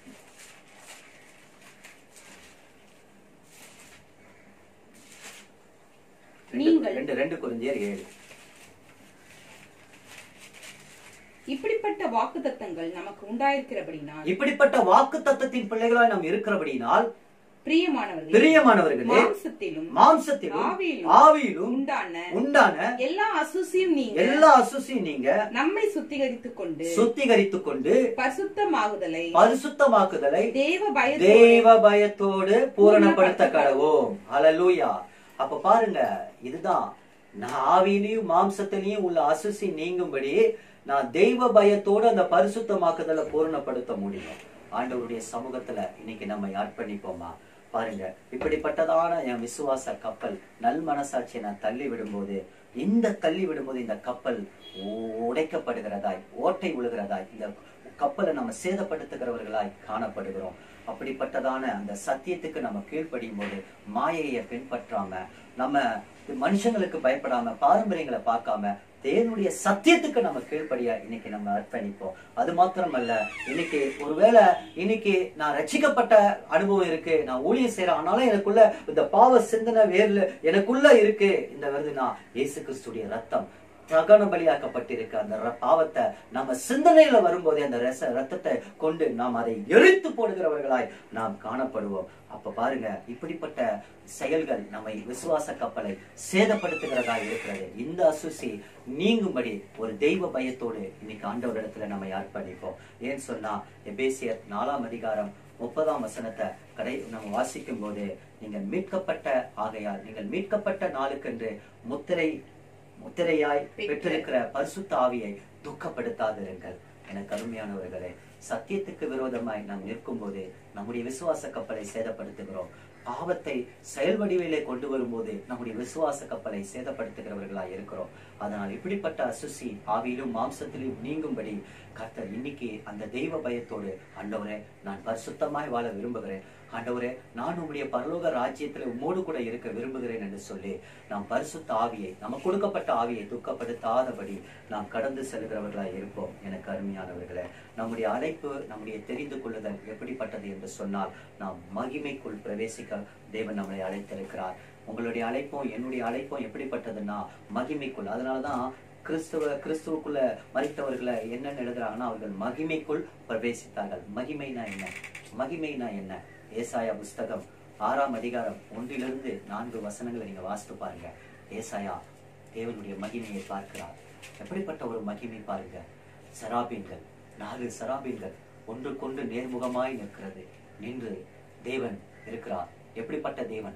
இப்படிப்பட்ட வாக்குத்தத்தங்கள் நமக்கு உண்டாயிருக்கிறபடினால், இப்படிப்பட்ட வாக்குத்தத்தத்தின் பிள்ளைகளாய் நாம் இருக்கிறபடினால் பிரியமானவர்களே, பிரியமானவர்களே, மாம்சத்திலும் மாம்சத்திலும் ஆவியிலும் ஆவியிலும் உண்டான உண்டான எல்லா அசுசியும் நீங்க எல்லா அசுசியும் நீங்க நம்மை சுத்திகரித்துக் கொண்டு சுத்திகரித்துக் கொண்டு பரிசுத்தமாகுதலை பரிசுத்தமாக்குதலை தேவ பய தேவ பயத்தோடு பூரணப்படுத்த கடவோம். ஹல்லேலூயா. அப்ப பாருங்க, இதுதான் நான் ஆவியிலையும் மாம்சத்திலையும் உள்ள அசுசி நீங்கும்படி நான் தெய்வ பயத்தோடு அந்த பரிசுத்தமாக்குதலை பூரணப்படுத்த முடியும். ஆண்டவருடைய சமூகத்துல இன்னைக்கு நம்ம அர்ப்பணிப்போமா? பாருங்க, இப்படிப்பட்டதான என் விசுவாச கப்பல் நல் மனசாட்சியை நான் தள்ளி விடும்போது, இந்த தள்ளி விடும்போது இந்த கப்பல் உடைக்கப்படுகிறதாய், ஓட்டை விழுகிறதாய், இந்த கப்பலை நம்ம சேதப்படுத்துகிறவர்களாய் காணப்படுகிறோம். அப்படிப்பட்டதான அந்த சத்தியத்துக்கு நம்ம கீழ்ப்படியும் போது, மாயையை பின்பற்றாம, நம்ம மனுஷங்களுக்கு பயப்படாம, பாரம்பரியங்களை பார்க்காம, தேவனுடைய சத்தியத்துக்கு நம்ம கீழ்ப்படியா இன்னைக்கு நம்ம அர்ப்பணிப்போம். அது மாத்திரமல்ல, இன்னைக்கு ஒருவேளை இன்னைக்கு நான் ரட்சிக்கப்பட்ட அனுபவம் இருக்கு, நான் ஊழியம் செய்யறேன், ஆனாலும் எனக்குள்ள இந்த பாவ சிந்தனை வேர்ல எனக்குள்ள இருக்கு. இந்த வருதுன்னா இயேசு கிறிஸ்துடைய ரத்தம் தகன பலியாக்கப்பட்டிருக்கு. அந்த பாவத்தை நம்ம சிந்தனையில வரும்போதே அந்த ரச ரத்தத்தை கொண்டு நாம் அதை எரித்து போடுகிறவர்களாய் நாம் காணப்படுவோம். அப்ப பாருங்க, இப்படிப்பட்ட செயல்கள் நம்மை விசுவாச கப்பலை சேதப்படுத்துகிறதா இருக்கிறது. இந்த அசுசி நீங்கும்படி ஒரு தெய்வ பயத்தோடு இன்னைக்கு ஆண்டவரிடத்துல நம்ம அர்ப்பணிப்போம். ஏன்னு சொன்னா எபேசியர் நாலாம் அதிகாரம் முப்பதாம் வசனத்தை கடை நம்ம வாசிக்கும் போது, நீங்கள் மீட்கப்பட்ட ஆகையால் நீங்கள் மீட்கப்பட்ட நாளுக்கென்று முத்திரை முத்திரையாய் பெற்றிருக்கிற பரிசுத்த ஆவியை துக்கப்படுத்தாதிருங்கள். எனக்கு அருமையானவர்களே, சத்தியத்துக்கு விரோதமாய் நாம் நிற்கும் போது நம்முடைய விசுவாச கப்பலை சேதப்படுத்துகிறோம். பாவத்தை செயல் வடிவிலே கொண்டு வரும்போது நம்முடைய விசுவாச கப்பலை சேதப்படுத்துகிறவர்களா இருக்கிறோம். அதனால் இப்படிப்பட்ட அசுசி ஆவியிலும் மாம்சத்திலும் நீங்கும்படி கர்த்தர் இன்னைக்கு அந்த தெய்வ பயத்தோடு, ஆண்டவரே நான் பரிசுத்தமாய் வாழ விரும்புகிறேன், ஆண்டவரே நான் உம்முடைய பரலோக ராஜ்யத்தில் உம்மோடு கூட இருக்க விரும்புகிறேன் என்று சொல்லி நாம் பரிசுத்த ஆவியை, நமக்கு கொடுக்கப்பட்ட ஆவியை துக்கப்படுத்தாதபடி நாம் கடந்து செல்கிறவர்களாய் இருப்போம். எனக்கு அருமையானவர்களே, நம்முடைய அழைப்பு, நம்முடைய தெரிந்து கொள்ளுதல் எப்படிப்பட்டது என்று சொன்னால், நாம் மகிமைக்குள் பிரவேசிக்க தேவன் நம்மளை அழைத்திருக்கிறார். உங்களுடைய அழைப்பும் என்னுடைய அழைப்பும் எப்படிப்பட்டதுன்னா மகிமைக்குள். அதனாலதான் கிறிஸ்துவ கிறிஸ்துவுக்குள்ள மரித்தவர்களை என்னன்னு எழுதுறாங்கன்னா, அவர்கள் மகிமைக்குள் பிரவேசித்தார்கள். மகிமைனா என்ன? மகிமைனா என்ன? ஏசாயா புஸ்தகம் ஆறாம் அதிகாரம் ஒன்றிலிருந்து நான்கு வசனங்களை நீங்க வாசித்து பாருங்க. ஏசாயா தேவனுடைய மகிமையை பார்க்கிறார். எப்படிப்பட்ட ஒரு மகிமை பாருங்க. சராபீன்கள், நாலு சராபீன்கள் ஒன்றுக்கொன்று நேர்முகமாய் நிற்கிறது. நின்று தேவன் இருக்கிறார். எப்படிப்பட்ட தேவன்?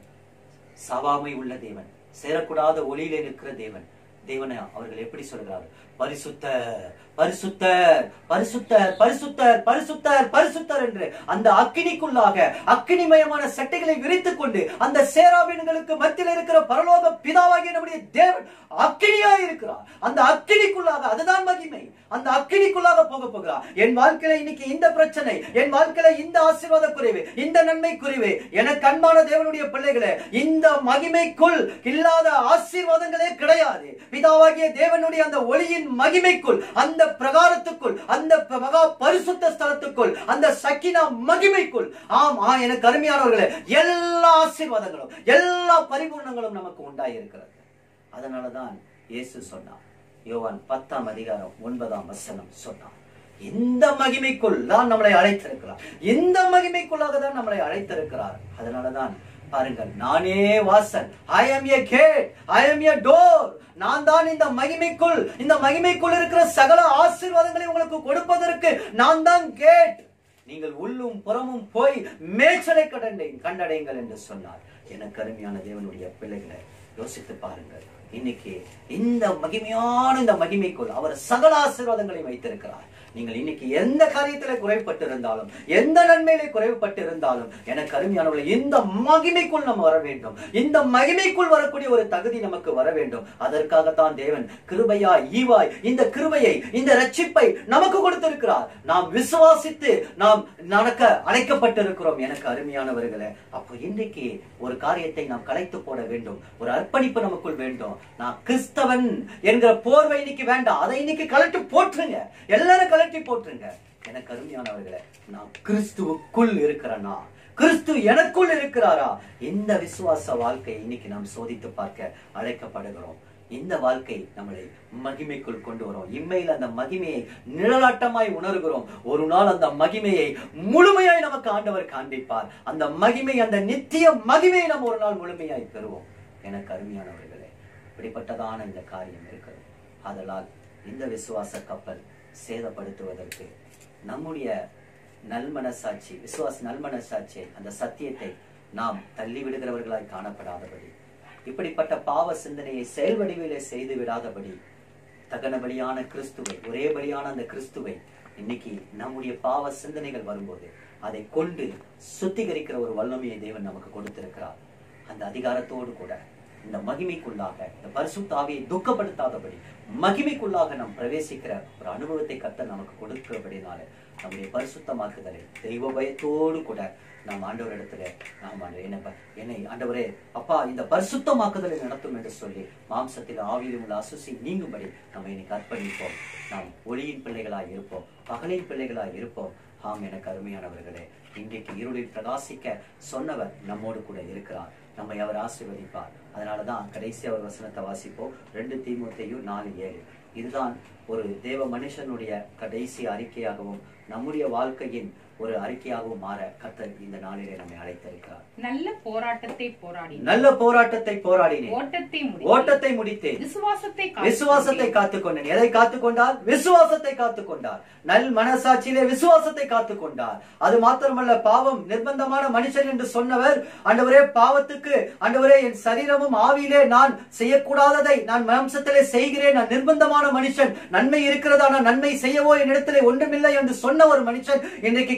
சாவாமை உள்ள தேவன், சேரக்கூடாத ஒளியிலே நிற்கிற தேவன். தேவனை அவர்கள் எப்படி சொல்கிறார்? பரிசுத்தர் பரிசுத்தர் பரிசுத்தர் பரிசுத்தர் பரிசுத்தர் பரிசுத்தர் என்று அந்த அக்கினிக்குள்ளாக அக்கினிமயமான சட்டைகளை விரித்துக் கொண்டு அந்த சேராபீன்களுக்கு மத்தியில் இருக்கிற பரலோக பிதாவாகிய நம்முடைய தேவன் அக்கினியா இருக்கிறார். அந்த அக்கினிக்குள்ளாக, அதுதான் மகிமை, அந்த அக்கினிக்குள்ளாக போக போகிறார். என் வாழ்க்கையில இன்னைக்கு இந்த பிரச்சனை, என் வாழ்க்கையில இந்த ஆசீர்வாத குறைவு, இந்த நன்மை குறைவு, எனக்கு அன்பான தேவனுடைய பிள்ளைகளே, இந்த மகிமைக்குள் இல்லாத ஆசீர்வாதங்களே கிடையாது. பிதாவாகிய தேவனுடைய அந்த ஒளியின் மகிமைக்குள், அந்த பிரகாரத்துக்குள், அந்த மகா பரிசுத்த ஸ்தலத்துக்குள், அந்த சக்கினா மகிமைக்குள், ஆமா எனக்கு அருமையானவர்களே, எல்லா ஆசீர்வாதங்களும் எல்லா பரிபூர்ணங்களும் நமக்கு உண்டாயிருக்கிறது. அதனாலதான் இயேசு சொன்னார், யோவான் பத்தாம் அதிகாரம் ஒன்பதாம் வசனம் சொன்னார், இந்த மகிமைக்குள் தான் நம்மளை அழைத்திருக்கிறார். இந்த மகிமைக்குள்ளாக தான் நம்மளை அழைத்திருக்கிறார். அதனாலதான் பாருங்கள், நானே வாசல், I am a gate, I am a door. நான் தான் இந்த மகிமைக்குள், இந்த மகிமைக்குள் இருக்கிற சகல ஆசீர்வாதங்களை உங்களுக்கு கொடுப்பதற்கு நான் தான் கேட். நீங்கள் உள்ளும் புறமும் போய் மேய்ச்சலை கடண்டை கண்டடைங்கள் என்று சொன்னார். எனக்கு அருமையான தேவனுடைய பிள்ளைகளை யோசித்து பாருங்கள். இன்னைக்கு இந்த மகிமையான இந்த மகிமைக்குள் அவர் சகல ஆசீர்வாதங்களை வைத்திருக்கிறார். நீங்கள் இன்னைக்கு எந்த காரியத்திலே குறைபட்டு இருந்தாலும், எந்த நன்மையிலே குறைபட்டு இருந்தாலும், எனக்கு அருமையானவர்களே, இந்த மகிமைக்குள் நம்ம வர வேண்டும். இந்த மகிமைக்குள் வரக்கூடிய ஒரு தகுதி நமக்கு வர வேண்டும். அதற்காகத்தான் தேவன் கிருபையா ஈவாய் இந்த கிருபையை, இந்த ரட்சிப்பை நமக்கு கொடுத்திருக்கிறார். நாம் விசுவாசித்து நாம் நடக்க அழைக்கப்பட்டிருக்கிறோம். எனக்கு அருமையானவர்களே, அப்போ இன்றைக்கு ஒரு காரியத்தை நாம் கலைத்து போட வேண்டும். ஒரு அர்ப்பணிப்பு நமக்குள் வேண்டும். நான் கிறிஸ்தவன் என்கிற போர்வை இன்னைக்கு வேண்டாம். அதை இன்னைக்கு கலட்டி போட்டுருங்க. எல்லாரும் கலட்டி போட்டுருங்க. எனக்கு அருமையானவர்களே, நான் கிறிஸ்துவுக்குள் இருக்கிறேனா? கிறிஸ்து எனக்குள் இருக்கிறாரா? இந்த விசுவாச வாழ்க்கை இன்னைக்கு நாம் சோதித்து பார்க்க அழைக்கப்படுகிறோம். இந்த வாழ்க்கை நம்மளை மகிமைக்குள் கொண்டு வரும். இம்மையில் அந்த மகிமையை நிழலாட்டமாய் உணர்கிறோம். ஒரு நாள் அந்த மகிமையை முழுமையாய் நமக்கு ஆண்டவர் காண்பிப்பார். அந்த மகிமை, அந்த நித்திய மகிமையை நம்ம ஒரு நாள் முழுமையாய் பெறுவோம். எனக்கு அருமையானவர்களே, இப்படிப்பட்டதான இந்த காரியம் இருக்கிறது. அதனால் இந்த விசுவாச கப்பல் சேதப்படுத்துவதற்கு நம்முடைய நல்மனசாட்சி, விசுவாச நல்மனசாட்சியை, அந்த சத்தியத்தை நாம் தள்ளி விடுகிறவர்களாய் காணப்படாதபடி, இப்படிப்பட்ட பாவ சிந்தனையை செயல் வடிவிலே செய்து விடாதபடி, தகன பலியான கிறிஸ்துவை, ஒரே பலியான அந்த கிறிஸ்துவை இன்னைக்கு நம்முடைய பாவ சிந்தனைகள் வரும்போது அதை கொண்டு சுத்திகரிக்கிற ஒரு வல்லமையை தேவன் நமக்கு கொடுத்திருக்கிறார். அந்த அதிகாரத்தோடு கூட இந்த மகிமைக்குள்ளாக, இந்த பரிசுத்த ஆவியை துக்கப்படுத்தாதபடி மகிமைக்குள்ளாக நாம் பிரவேசிக்கிற ஒரு அனுபவத்தை கர்த்தர் நமக்கு கொடுக்கிறபடினால நம்முடைய பரிசுத்தமாக்குதலை தெய்வ பயத்தோடு கூட நாம் ஆண்டவர் இடத்துல நாம் என்ன என்னை ஆண்டவரே அப்பா இந்த பரிசுத்தமாக்குதலை நடத்தும் என்று சொல்லி மாம்சத்தில் ஆவியிலும் உள்ள அசுசி நீங்கும்படி நம்ம இன்னைக்கு அர்ப்பணிப்போம். நாம் ஒளியின் பிள்ளைகளாய் இருப்போம், பகலின் பிள்ளைகளாய் இருப்போம். ஆம், எனக்கு அருமையானவர்களே, இன்றைக்கு இருளில் பிரகாசிக்க சொன்னவர் நம்மோடு கூட இருக்கிறார். நம்மை அவர் ஆசீர்வதிப்பார். அதனாலதான் கடைசி அவர் வசனத்தை வாசிப்போம். ரெண்டு தீமோத்தேயு நாலு ஏழு. இதுதான் ஒரு தேவ மனுஷனுடைய கடைசி அறிக்கையாகவும் நம்முடைய வாழ்க்கையின் ஒரு அறிக்கையாகவும் மாற கர்த்தர் இந்த நாளிலே நம்மை அழைத்திருக்கிறார். நல்ல போராட்டத்தை போராடினேன், நல்ல போராட்டத்தை போராடினேன், ஓட்டத்தை ஓட்டத்தை முடித்தேன், விசுவாசத்தை விசுவாசத்தை காத்துக்கொண்டேன். எதை காத்துக்கொண்டார்? விசுவாசத்தை காத்துக்கொண்டார். நல் மனசாட்சியிலே விசுவாசத்தை காத்துக்கொண்டார். அது மாத்திரமல்ல, பாவம் நிர்பந்தமான மனுஷன் என்று சொன்னவர், ஆண்டவரே பாவத்துக்கு ஆண்டவரே என் சரீரமும் ஆவியிலே நான் செய்யக்கூடாததை நான் மாம்சத்திலே செய்கிறேன், நான் நிர்பந்தமான மனுஷன், நன்மை இருக்கிறதா நான் நன்மை செய்யவோ என்னிடத்திலே ஒன்றுமில்லை என்று சொன்ன ஒரு மனுஷன் இன்றைக்கு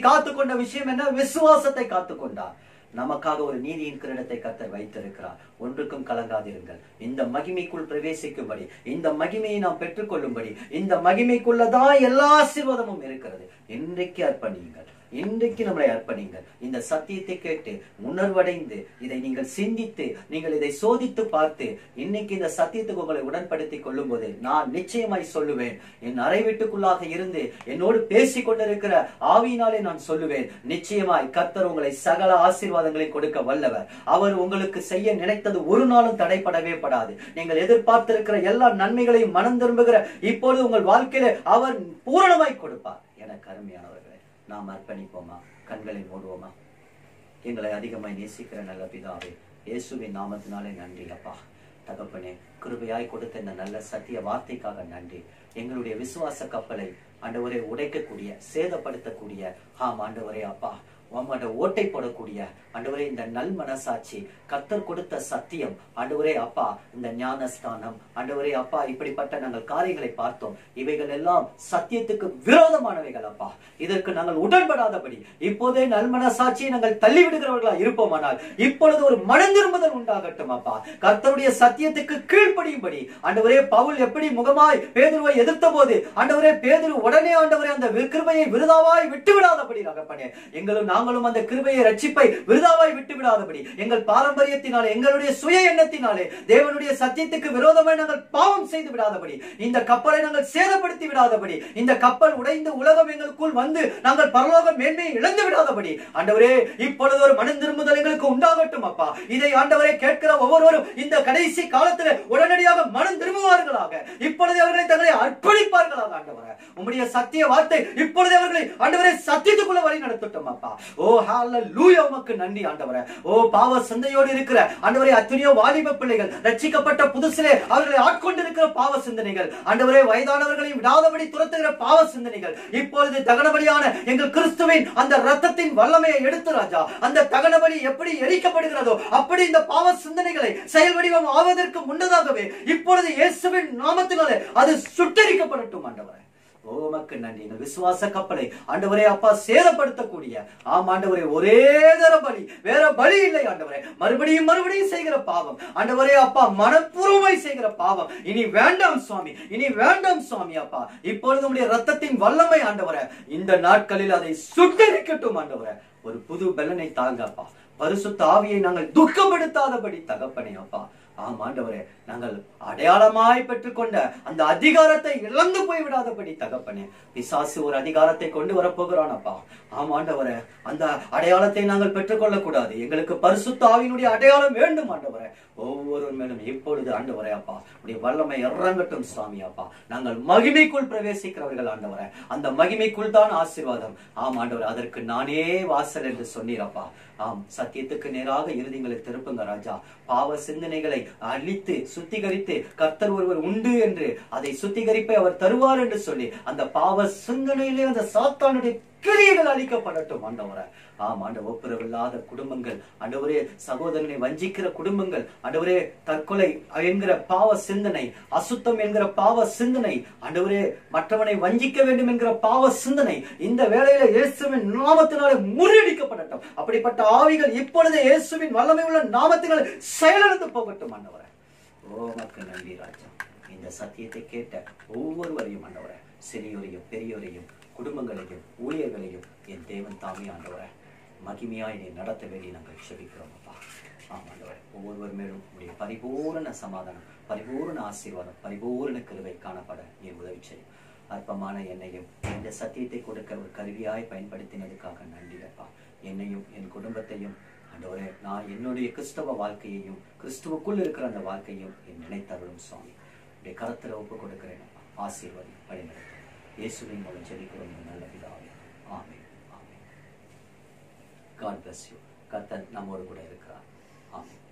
காத்துக்கொண்ட விஷயம் என்ன? விசுவாசத்தை காத்துக்கொண்டார். நமக்காக ஒரு நீதியின் கிரீடத்தை கர்த்தர் வைத்திருக்கிறார். ஒன்றுக்கும் கலங்காதிருங்கள். இந்த மகிமைக்குள் பிரவேசிக்கும்படி, இந்த மகிமையை நாம் பெற்றுக்கொள்ளும்படி, இந்த மகிமைக்குள்ளதான் எல்லா ஆசீர்வாதமும் இருக்கிறது. இன்றைக்கு அர்ப்பணியுங்கள், இன்றைக்கு நம்மளை அர்ப்பணிங்கள். இந்த சத்தியத்தை கேட்டு உணர்வடைந்து இதை நீங்கள் சிந்தித்து நீங்கள் இதை சோதித்து பார்த்து இன்னைக்கு இந்த சத்தியத்துக்கு உங்களை உடன்படுத்திக் கொள்ளும் போது நான் நிச்சயமாய் சொல்லுவேன், என் அறை வீட்டுக்குள்ளாக இருந்து என்னோடு பேசிக் கொண்டிருக்கிற ஆவியினாலே நான் சொல்லுவேன், நிச்சயமாய் கர்த்தர் உங்களை சகல ஆசீர்வாதங்களை கொடுக்க வல்லவர். அவர் உங்களுக்கு செய்ய நினைத்தது ஒரு நாளும் தடைப்படவே படாது. நீங்கள் எதிர்பார்த்திருக்கிற எல்லா நன்மைகளையும் மனம் திரும்புகிற இப்பொழுது உங்கள் வாழ்க்கையில அவர் பூரணமாய் கொடுப்பார். எனக்கு அருமையானவர்களே, நாம் அர்ப்பணிப்போமா? கண்களை மூடுவோமா? எங்களை அதிகமாய் நேசிக்கிற நல்ல பிதாவே, இயேசுவின் நாமத்தினாலே நன்றி அப்பா. தகப்பனே, கிருபையாய் கொடுத்த இந்த நல்ல சத்திய வார்த்தைக்காக நன்றி. எங்களுடைய விசுவாச கப்பலை ஆண்டவரே உடைக்கக்கூடிய, சேதப்படுத்தக்கூடிய, ஆம் ஆண்டவரே அப்பா, உம்மோட ஓட்டை போடக்கூடிய ஆண்டவரே இந்த நல் மனசாட்சி, கர்த்தர் கொடுத்த சத்தியம் ஆண்டவரே அப்பா, இந்த ஞானஸ்தானம் ஆண்டவரே அப்பா, இப்படிப்பட்ட நாங்கள் காரியங்களை பார்த்தோம். இவைகள் எல்லாம் சத்தியத்துக்கு விரோதமானவைகள் அப்பா. இதற்கு நாங்கள் உடன்படாதபடி இப்போதே நல் மனசாட்சியை நாங்கள் தள்ளிவிடுகிறவர்களா இருப்போமானால் இப்பொழுது ஒரு மனம் திரும்புதல் உண்டாகட்டும் அப்பா. கர்த்தருடைய சத்தியத்துக்கு கீழ்ப்படியும்படி ஆண்டவரே, பவுல் எப்படி முகமாய் பேதுருவை எதிர்த்த போது ஆண்டவரே, பேதுரு உடனே ஆண்டவரே அந்த கிருபையை விருதாவாய் விட்டுவிடாதபடி ரகப்பனே, எங்களும் நாங்களும் அந்த கிருபையை ரட்சிப்பை விருதாவாய் விட்டு விடாதபடி, எங்கள் பாரம்பரியத்தினாலே எங்களுடைய சுய எண்ணத்தினாலே தேவனுடைய சத்தியத்துக்கு விரோதமாய் நாங்கள் பாவம் செய்து விடாதபடி, இந்த கப்பலை நாங்கள் சேதப்படுத்தி விடாதபடி, இந்த கப்பல் உடைந்து உலகம் எங்களுக்குள் வந்து நாங்கள் பரலோக மேன்மையை இழந்து விடாதபடி ஆண்டவரே, இப்பொழுது ஒரு மனம் திரும்புதல் எங்களுக்கு உண்டாகட்டும் அப்பா. இதை ஆண்டவரே கேட்கிற ஒவ்வொருவரும் இந்த கடைசி காலத்தில் உடனடியாக மனம் திரும்புவார்களாக. இப்பொழுது அவர்களை தங்களை அர்ப்பணிப்பார்களாக ஆண்டவரே. உம்முடைய சத்திய வார்த்தை இப்பொழுது அவர்களை ஆண்டவரே சத்தியத்துக்குள்ள வழி நடத்தட்டும் அப்பா. ஓ ஹalleluya, உமக்கு நன்றி ஆண்டவரே. ஓ பாவ சிந்தையோடு இருக்கிற ஆண்டவரே அத்தனையோ வாலிப பிள்ளைகள், ரட்சிக்கப்பட்ட புதுசிலே அவர்களை ஆட்கொண்டிருக்கிற பாவ சிந்தனைகள் ஆண்டவரே, வயதானவர்களையும் விடாதபடி துரத்துகிற பாவ சிந்தனைகள் இப்பொழுது தகனபலியான எங்கள் கிறிஸ்துவின் அந்த இரத்தத்தின் வல்லமையை எடுத்து ராஜா, அந்த தகனபலி எப்படி எரிக்கப்படுகிறதோ அப்படி இந்த பாவ சிந்தனைகளை செயல் வடிவம் ஆவதற்கு முன்னதாகவே இப்பொழுது இயேசுவின் நாமத்தினாலே அது சுட்டெரிக்கப்படட்டும் ஆண்டவரே. ஓமக்கு நன்றி. இந்த விசுவாச கப்பலை ஆண்டவரே அப்பா சேதப்படுத்தக்கூடிய, ஆம் ஆண்டவரே, ஒரே தர பலி, வேற பலி இல்லை ஆண்டவரே. மறுபடியும் மறுபடியும் செய்கிற பாவம் ஆண்டவரே அப்பா, மனப்பூர்வமாய் செய்கிற பாவம் இனி வேண்டாம் சுவாமி, இனி வேண்டாம் சுவாமி அப்பா. இப்பொழுது உடைய ரத்தத்தின் வல்லமை ஆண்டவரே இந்த நாட்களில் அதை சுட்டரிக்கட்டும் ஆண்டவரே. ஒரு புது பலனை தாங்க அப்பா. பரிசுத்த ஆவியை நாங்கள் துக்கப்படுத்தாதபடி தகப்பனே அப்பா. ஆம் ஆண்டவரே, நாங்கள் அடையாளமாய் பெற்றுக்கொண்ட அந்த அதிகாரத்தை இழந்து போய் விடாதபடி தகப்பனே. பிசாசு ஒரு அதிகாரத்தை கொண்டு வரப்போகிறான் அப்பா. ஆம் ஆண்டவரே, அந்த அடையாளத்தை நாங்கள் பெற்றுக்கொள்ள கூடாது. எங்களுக்கு பரிசுத்த ஆவியினுடைய அடையாளம் வேண்டும் ஆண்டவரே. ஒவ்வொரு மேலும் இப்பொழுது ஆண்டவரே அப்பா, உடைய வல்லமை இறங்கட்டும் சுவாமி அப்பா. நாங்கள் மகிமைக்குள் பிரவேசிக்கிறவர்கள் ஆண்டவரே. அந்த மகிமைக்குள் தான் ஆசீர்வாதம். ஆம் ஆண்டவரே, அதற்கு நானே வாசல் என்று சொன்னீரப்பா. ஆம், சத்தியத்துக்கு நேராக இருதயங்களை திருப்புங்க ராஜா. பாவ சிந்தனைகளை அழித்து சுத்திகரித்து கர்த்தர் ஒருவர் உண்டு என்று, அதை சுத்திகரிப்பை அவர் தருவார் என்று சொல்லி அந்த பாவ சிந்தனையிலே அந்த சாத்தானுடைய கிரியைகள் அழிக்கப்படட்டும் ஆண்டவரே. ஆம் ஆண்டவர், ஒப்புரவில்லாத குடும்பங்கள் ஆண்டவரே, சகோதரனை வஞ்சிக்கிற குடும்பங்கள் ஆண்டவரே, தற்கொலை என்கிற பாவ சிந்தனை, அசுத்தம் என்கிற பாவ சிந்தனை ஆண்டவரே, மற்றவனை வஞ்சிக்க வேண்டும் என்கிற பாவ சிந்தனை இந்த வேளையில இயேசுவின் நாமத்தினாலே முறியடிக்கப்படட்டும். அப்படிப்பட்ட ஆவிகள் இப்பொழுது இயேசுவின் வல்லமை உள்ள நாமத்தினாலே செயலிழந்து போகட்டும் ஆண்டவரே. ஓமக்கு நன்றி ராஜா. இந்த சத்தியத்தை கேட்ட ஒவ்வொருவரையும் ஆண்டவரே, சிறியோரையும் பெரியோரையும் குடும்பங்களையும் ஊழியர்களையும் என் தேவன் தாமே ஆண்டவரே மகிமையாய் நீ நடத்த வேண்டி நாங்கள் செபிக்கிறோம் அப்பா. ஆம் ஆண்டவரே, ஒவ்வொருவர் மேலும் உடைய பரிபூரண சமாதானம், பரிபூரண ஆசீர்வாதம், பரிபூரண கிருபை காணப்பட நீ உதவி செய்யும். அற்பமான என்னையும் இந்த சத்தியத்தை கொடுக்க ஒரு கருவியாய் பயன்படுத்தினதுக்காக நன்றி அப்பா. என்னையும் என் குடும்பத்தையும் ஆண்டவரே, நான் என்னுடைய கிறிஸ்தவ வாழ்க்கையையும் கிறிஸ்துவுக்குள் இருக்கிற அந்த வாழ்க்கையும் என் நினைத்தருளும் சுவாமி. உடைய கரத்தில் ஒப்பு கொடுக்கிறேன் அப்பா. ஆசீர்வாதம் வழிநடத்தும் இயேசுவின் மூலம் ஜெபிக்கிறோம் நல்ல பிதாவே. ஆமென். ஆமென். God bless you. கர்த்தர் நம்மோடு கூட இருக்கிறார். ஆமென்.